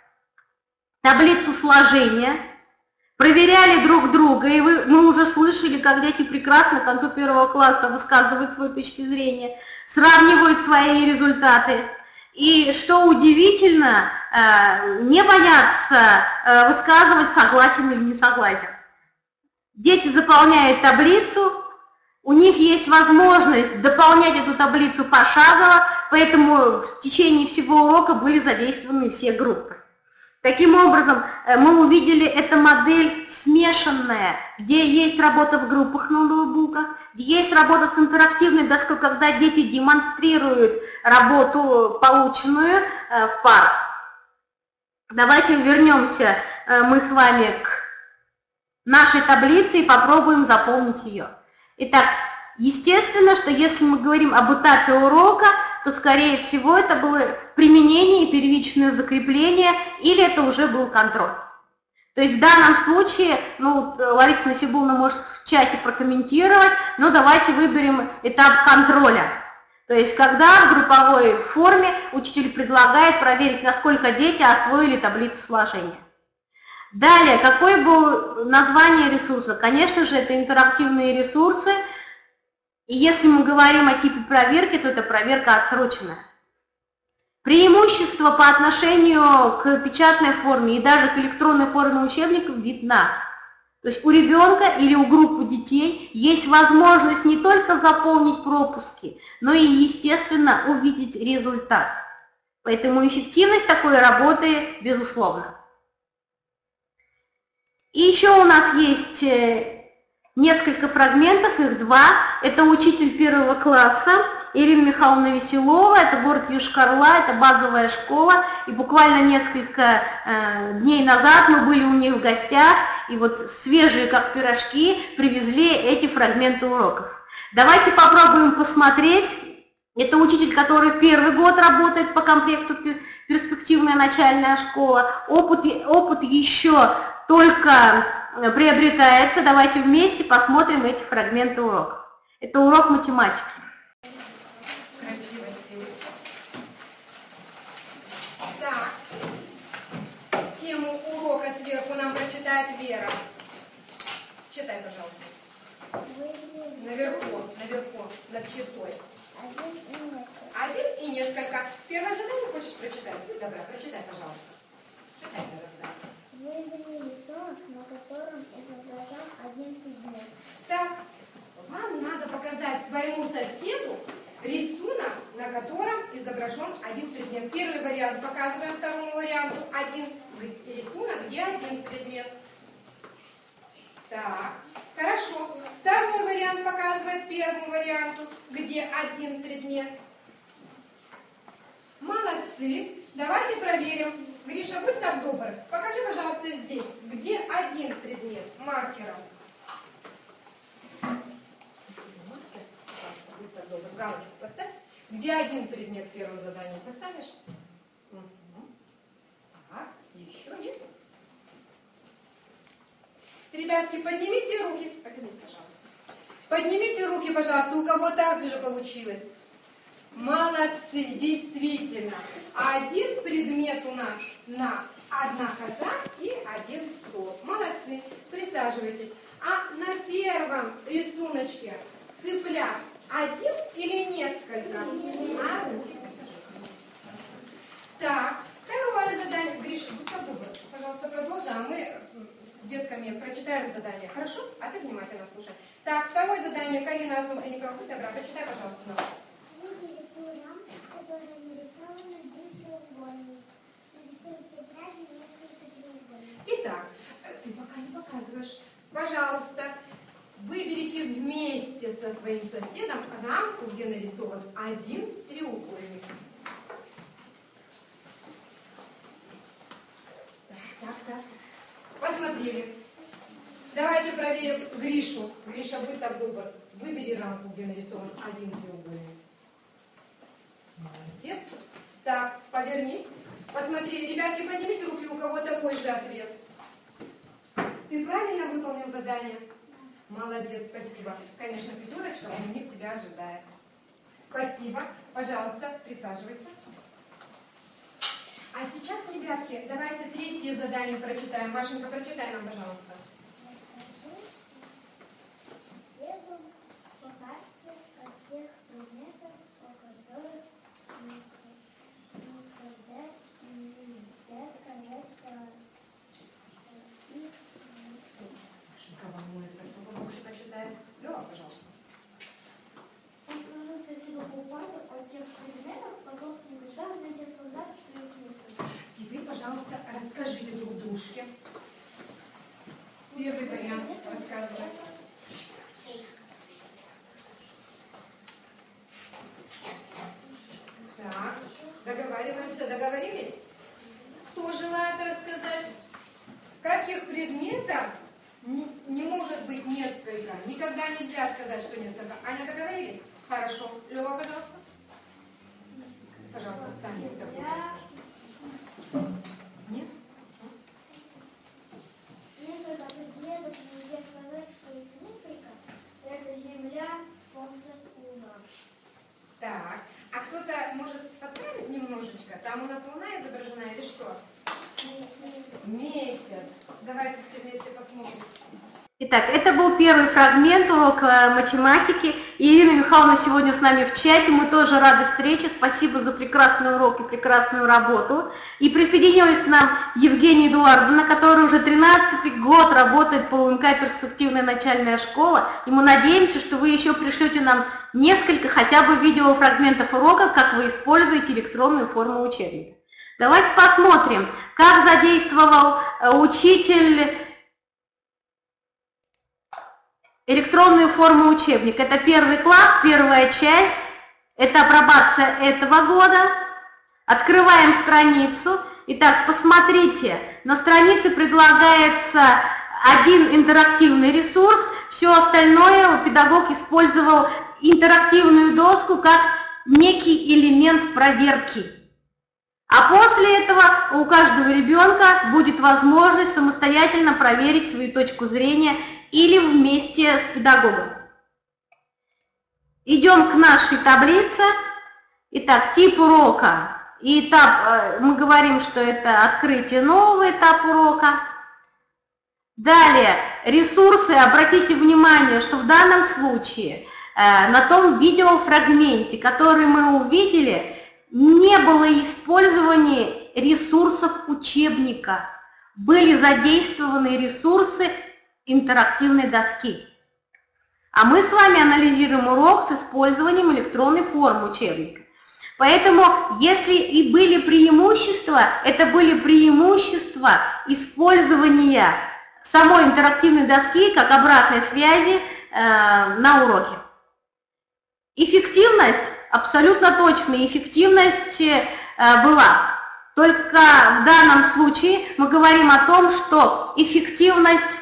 таблицу сложения, проверяли друг друга, и вы, мы уже слышали, как дети прекрасно к концу первого класса высказывают свои точки зрения, сравнивают свои результаты. И, что удивительно, не боятся высказывать, согласен или не согласен. Дети заполняют таблицу, у них есть возможность дополнять эту таблицу пошагово, поэтому в течение всего урока были задействованы все группы. Таким образом, мы увидели, эта модель смешанная, где есть работа в группах на ноутбуках, где есть работа с интерактивной доской, когда дети демонстрируют работу, полученную в парах. Давайте вернемся мы с вами к нашей таблице и попробуем заполнить ее. Итак, естественно, что если мы говорим об этапе урока, то, скорее всего, это было применение и первичное закрепление, или это уже был контроль. То есть в данном случае, ну, Лариса Насибуловна может в чате прокомментировать, но давайте выберем этап контроля. То есть когда в групповой форме учитель предлагает проверить, насколько дети освоили таблицу сложения. Далее, какое было название ресурса? Конечно же, это интерактивные ресурсы. И если мы говорим о типе проверки, то это проверка отсроченная. Преимущество по отношению к печатной форме и даже к электронной форме учебников видно. То есть у ребенка или у группы детей есть возможность не только заполнить пропуски, но и, естественно, увидеть результат. Поэтому эффективность такой работы безусловна. И еще у нас есть несколько фрагментов, их два. Это учитель первого класса Ирина Михайловна Веселова, это город Йошкар-Ола, это базовая школа. И буквально несколько э, дней назад мы были у них в гостях, и вот свежие, как пирожки, привезли эти фрагменты уроков. Давайте попробуем посмотреть. Это учитель, который первый год работает по комплекту «Перспективная начальная школа». Опыт, опыт еще только приобретается. Давайте вместе посмотрим эти фрагменты уроков. Это урок математики. Красиво селись. Так. Тему урока сверху нам прочитает Вера. Читай, пожалуйста. Наверху, наверху, над чертой. Один и несколько. Первое задание хочешь прочитать? Добро, прочитай, пожалуйста. Читай первое задание. вариант показываем второму варианту. Один рисунок, где один предмет. Так, хорошо. Второй вариант показывает первому варианту, где один предмет. Молодцы. Давайте проверим. Гриша, будь так добр. Покажи, пожалуйста, здесь, где один предмет маркером. Будь так добр, галочку поставь. Где один предмет в первом задании? Поставишь? Угу. Так, еще есть. Ребятки, поднимите руки. Повернись, пожалуйста. Поднимите руки, пожалуйста, у кого так же получилось. Молодцы, действительно. Один предмет у нас на одна коза и один стол. Молодцы, присаживайтесь. А на первом рисуночке цыплят один или несколько? А, руки присаживайтесь. Так, второе задание. Гриша, будь так добр, пожалуйста, продолжи, а мы с детками прочитаем задание. Хорошо? А ты внимательно слушай. Так, второе задание. Карина Ознобренникова, будь добра, прочитай, пожалуйста, нам. Итак, ты пока не показываешь. Пожалуйста, выберите вместе со своим соседом рамку, где нарисован один треугольник. Так, так, так. Посмотрели. Давайте проверим Гришу. Гриша, будь так добр. Выбери рамку, где нарисован один треугольник. Молодец. Так, повернись. Посмотри, ребятки, поднимите руки, у кого такой же ответ. Ты правильно выполнил задание? Молодец, спасибо. Конечно, пятерочка, дневник тебя ожидает. Спасибо. Пожалуйста, присаживайся. А сейчас, ребятки, давайте третье задание прочитаем. Машенька, прочитай нам, пожалуйста. Волнуется, кто больше почитает? Лёва, пожалуйста. Он сложил соседу полпары от тех предметов, которых никогда в найти сказать, что их несколько. Теперь, пожалуйста, расскажите друг дружке. Первый вариант рассказывай. Так, договариваемся, договорились? Кто желает рассказать? Каких предметов не, не может быть несколько? Никогда нельзя сказать, что несколько. Аня, договорились? Хорошо. Лёва, пожалуйста. Пожалуйста, встань. Нет? Несколько предметов, нельзя сказать, что их несколько. Это Земля, Солнце, Луна. Так. А кто-то может подправить немножечко? Там у нас луна изображена или что? Месяц. Давайте все вместе посмотрим. Итак, это был первый фрагмент урока математики. Ирина Михайловна сегодня с нами в чате. Мы тоже рады встрече. Спасибо за прекрасный урок и прекрасную работу. И присоединилась к нам Евгения Эдуардовна, которая уже тринадцатый год работает по УМК «Перспективная начальная школа». И мы надеемся, что вы еще пришлете нам несколько хотя бы видеофрагментов уроков, как вы используете электронную форму учебника. Давайте посмотрим, как задействовал учитель электронную форму учебника. Это первый класс, первая часть, это апробация этого года. Открываем страницу. Итак, посмотрите, на странице предлагается один интерактивный ресурс, все остальное педагог использовал интерактивную доску как некий элемент проверки. А после этого у каждого ребенка будет возможность самостоятельно проверить свою точку зрения или вместе с педагогом. Идем к нашей таблице. Итак, тип урока. И этап, мы говорим, что это открытие нового этапа урока. Далее, ресурсы. Обратите внимание, что в данном случае на том видеофрагменте, который мы увидели, не было использования ресурсов учебника. Были задействованы ресурсы интерактивной доски. А мы с вами анализируем урок с использованием электронной формы учебника. Поэтому, если и были преимущества, это были преимущества использования самой интерактивной доски как обратной связи э, на уроке. Эффективность, абсолютно точно, эффективность э, была. Только в данном случае мы говорим о том, что эффективность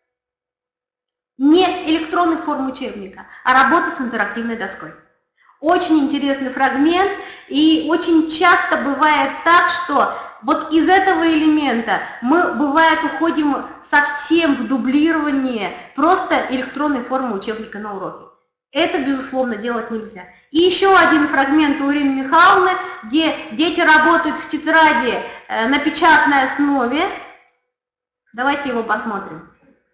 не электронных форм учебника, а работа с интерактивной доской. Очень интересный фрагмент, и очень часто бывает так, что вот из этого элемента мы, бывает, уходим совсем в дублирование просто электронной формы учебника на уроке. Это, безусловно, делать нельзя. И еще один фрагмент у Ирины Михайловны, где дети работают в тетради на печатной основе. Давайте его посмотрим.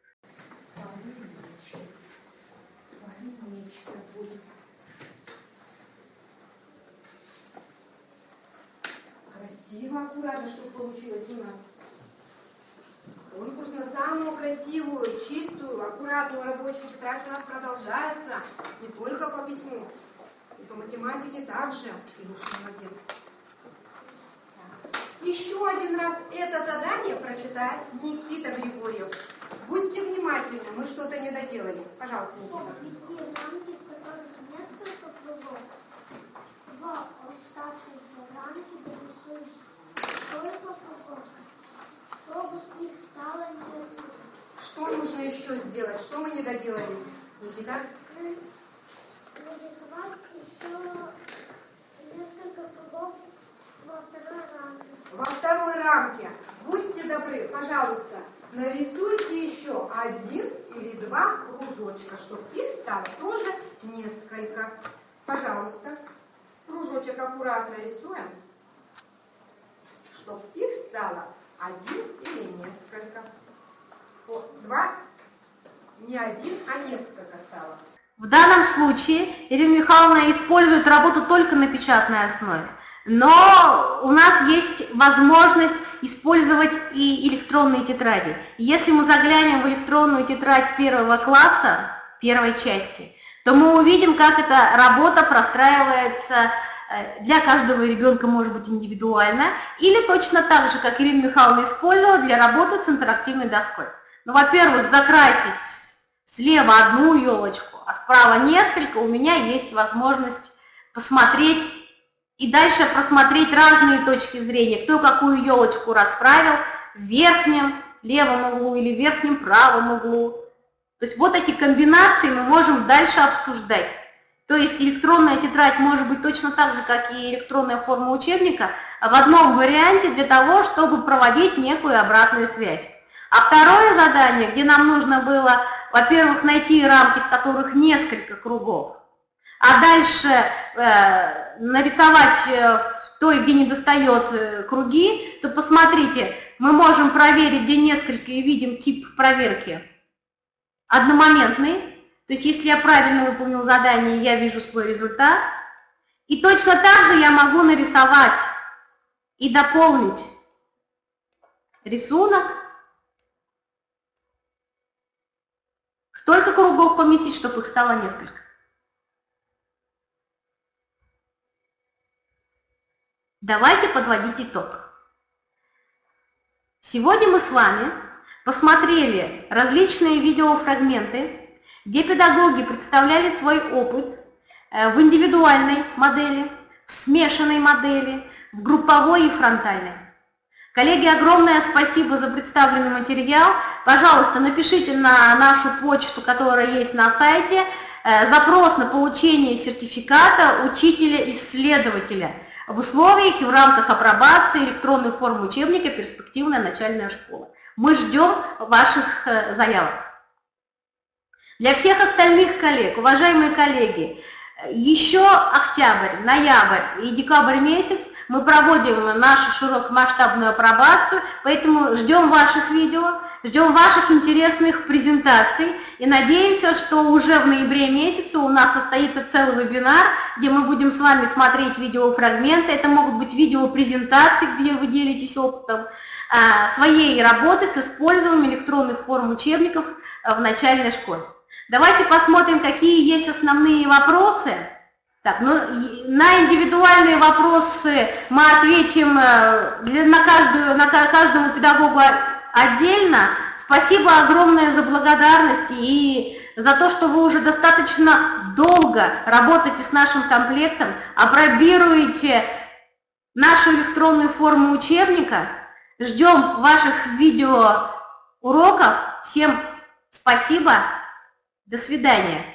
Красиво, аккуратно, чтобы получилось у нас. Конкурс на самую красивую, чистую, аккуратную рабочую тетрадь у нас продолжается. Не только по письму, и по математике также. Илюша молодец. Еще один раз это задание прочитает Никита Григорьев. Будьте внимательны, мы что-то не доделали. Пожалуйста, Никита. Что нужно еще сделать? Что мы не доделали? Никита? Нарисовать еще несколько кругов во второй рамке. Во второй рамке. Будьте добры, пожалуйста, нарисуйте еще один или два кружочка, чтобы их стало тоже несколько. Пожалуйста, кружочек аккуратно рисуем, чтобы их стало один или несколько. О, два, не один, а несколько стало. В данном случае Ирина Михайловна использует работу только на печатной основе. Но у нас есть возможность использовать и электронные тетради. Если мы заглянем в электронную тетрадь первого класса, первой части, то мы увидим, как эта работа простраивается для каждого ребенка, может быть, индивидуально, или точно так же, как Ирина Михайловна использовала для работы с интерактивной доской. Ну, во-первых, закрасить слева одну елочку, а справа несколько, у меня есть возможность посмотреть и дальше просмотреть разные точки зрения, кто какую елочку расправил в верхнем левом углу или в верхнем правом углу. То есть вот эти комбинации мы можем дальше обсуждать. То есть электронная тетрадь может быть точно так же, как и электронная форма учебника, в одном варианте для того, чтобы проводить некую обратную связь. А второе задание, где нам нужно было, во-первых, найти рамки, в которых несколько кругов, а дальше э, нарисовать э, в той, где не достает э, круги, то посмотрите, мы можем проверить, где несколько, и видим тип проверки одномоментный. То есть, если я правильно выполнил задание, я вижу свой результат. И точно так же я могу нарисовать и дополнить рисунок. Столько кругов поместить, чтобы их стало несколько. Давайте подводить итог. Сегодня мы с вами посмотрели различные видеофрагменты, где педагоги представляли свой опыт в индивидуальной модели, в смешанной модели, в групповой и фронтальной. Коллеги, огромное спасибо за представленный материал. Пожалуйста, напишите на нашу почту, которая есть на сайте, запрос на получение сертификата учителя-исследователя в условиях и в рамках апробации электронных форм учебника «Перспективная начальная школа». Мы ждем ваших заявок. Для всех остальных коллег, уважаемые коллеги, еще октябрь, ноябрь и декабрь месяц мы проводим нашу широкомасштабную апробацию, поэтому ждем ваших видео, ждем ваших интересных презентаций и надеемся, что уже в ноябре месяце у нас состоится целый вебинар, где мы будем с вами смотреть видеофрагменты. Это могут быть видеопрезентации, где вы делитесь опытом своей работы с использованием электронных форм учебников в начальной школе. Давайте посмотрим, какие есть основные вопросы Так, ну, на индивидуальные вопросы мы ответим для, на, каждую, на каждому педагогу отдельно. Спасибо огромное за благодарность и за то, что вы уже достаточно долго работаете с нашим комплектом, апробируете нашу электронную форму учебника. Ждем ваших видеоуроков. Всем спасибо. До свидания.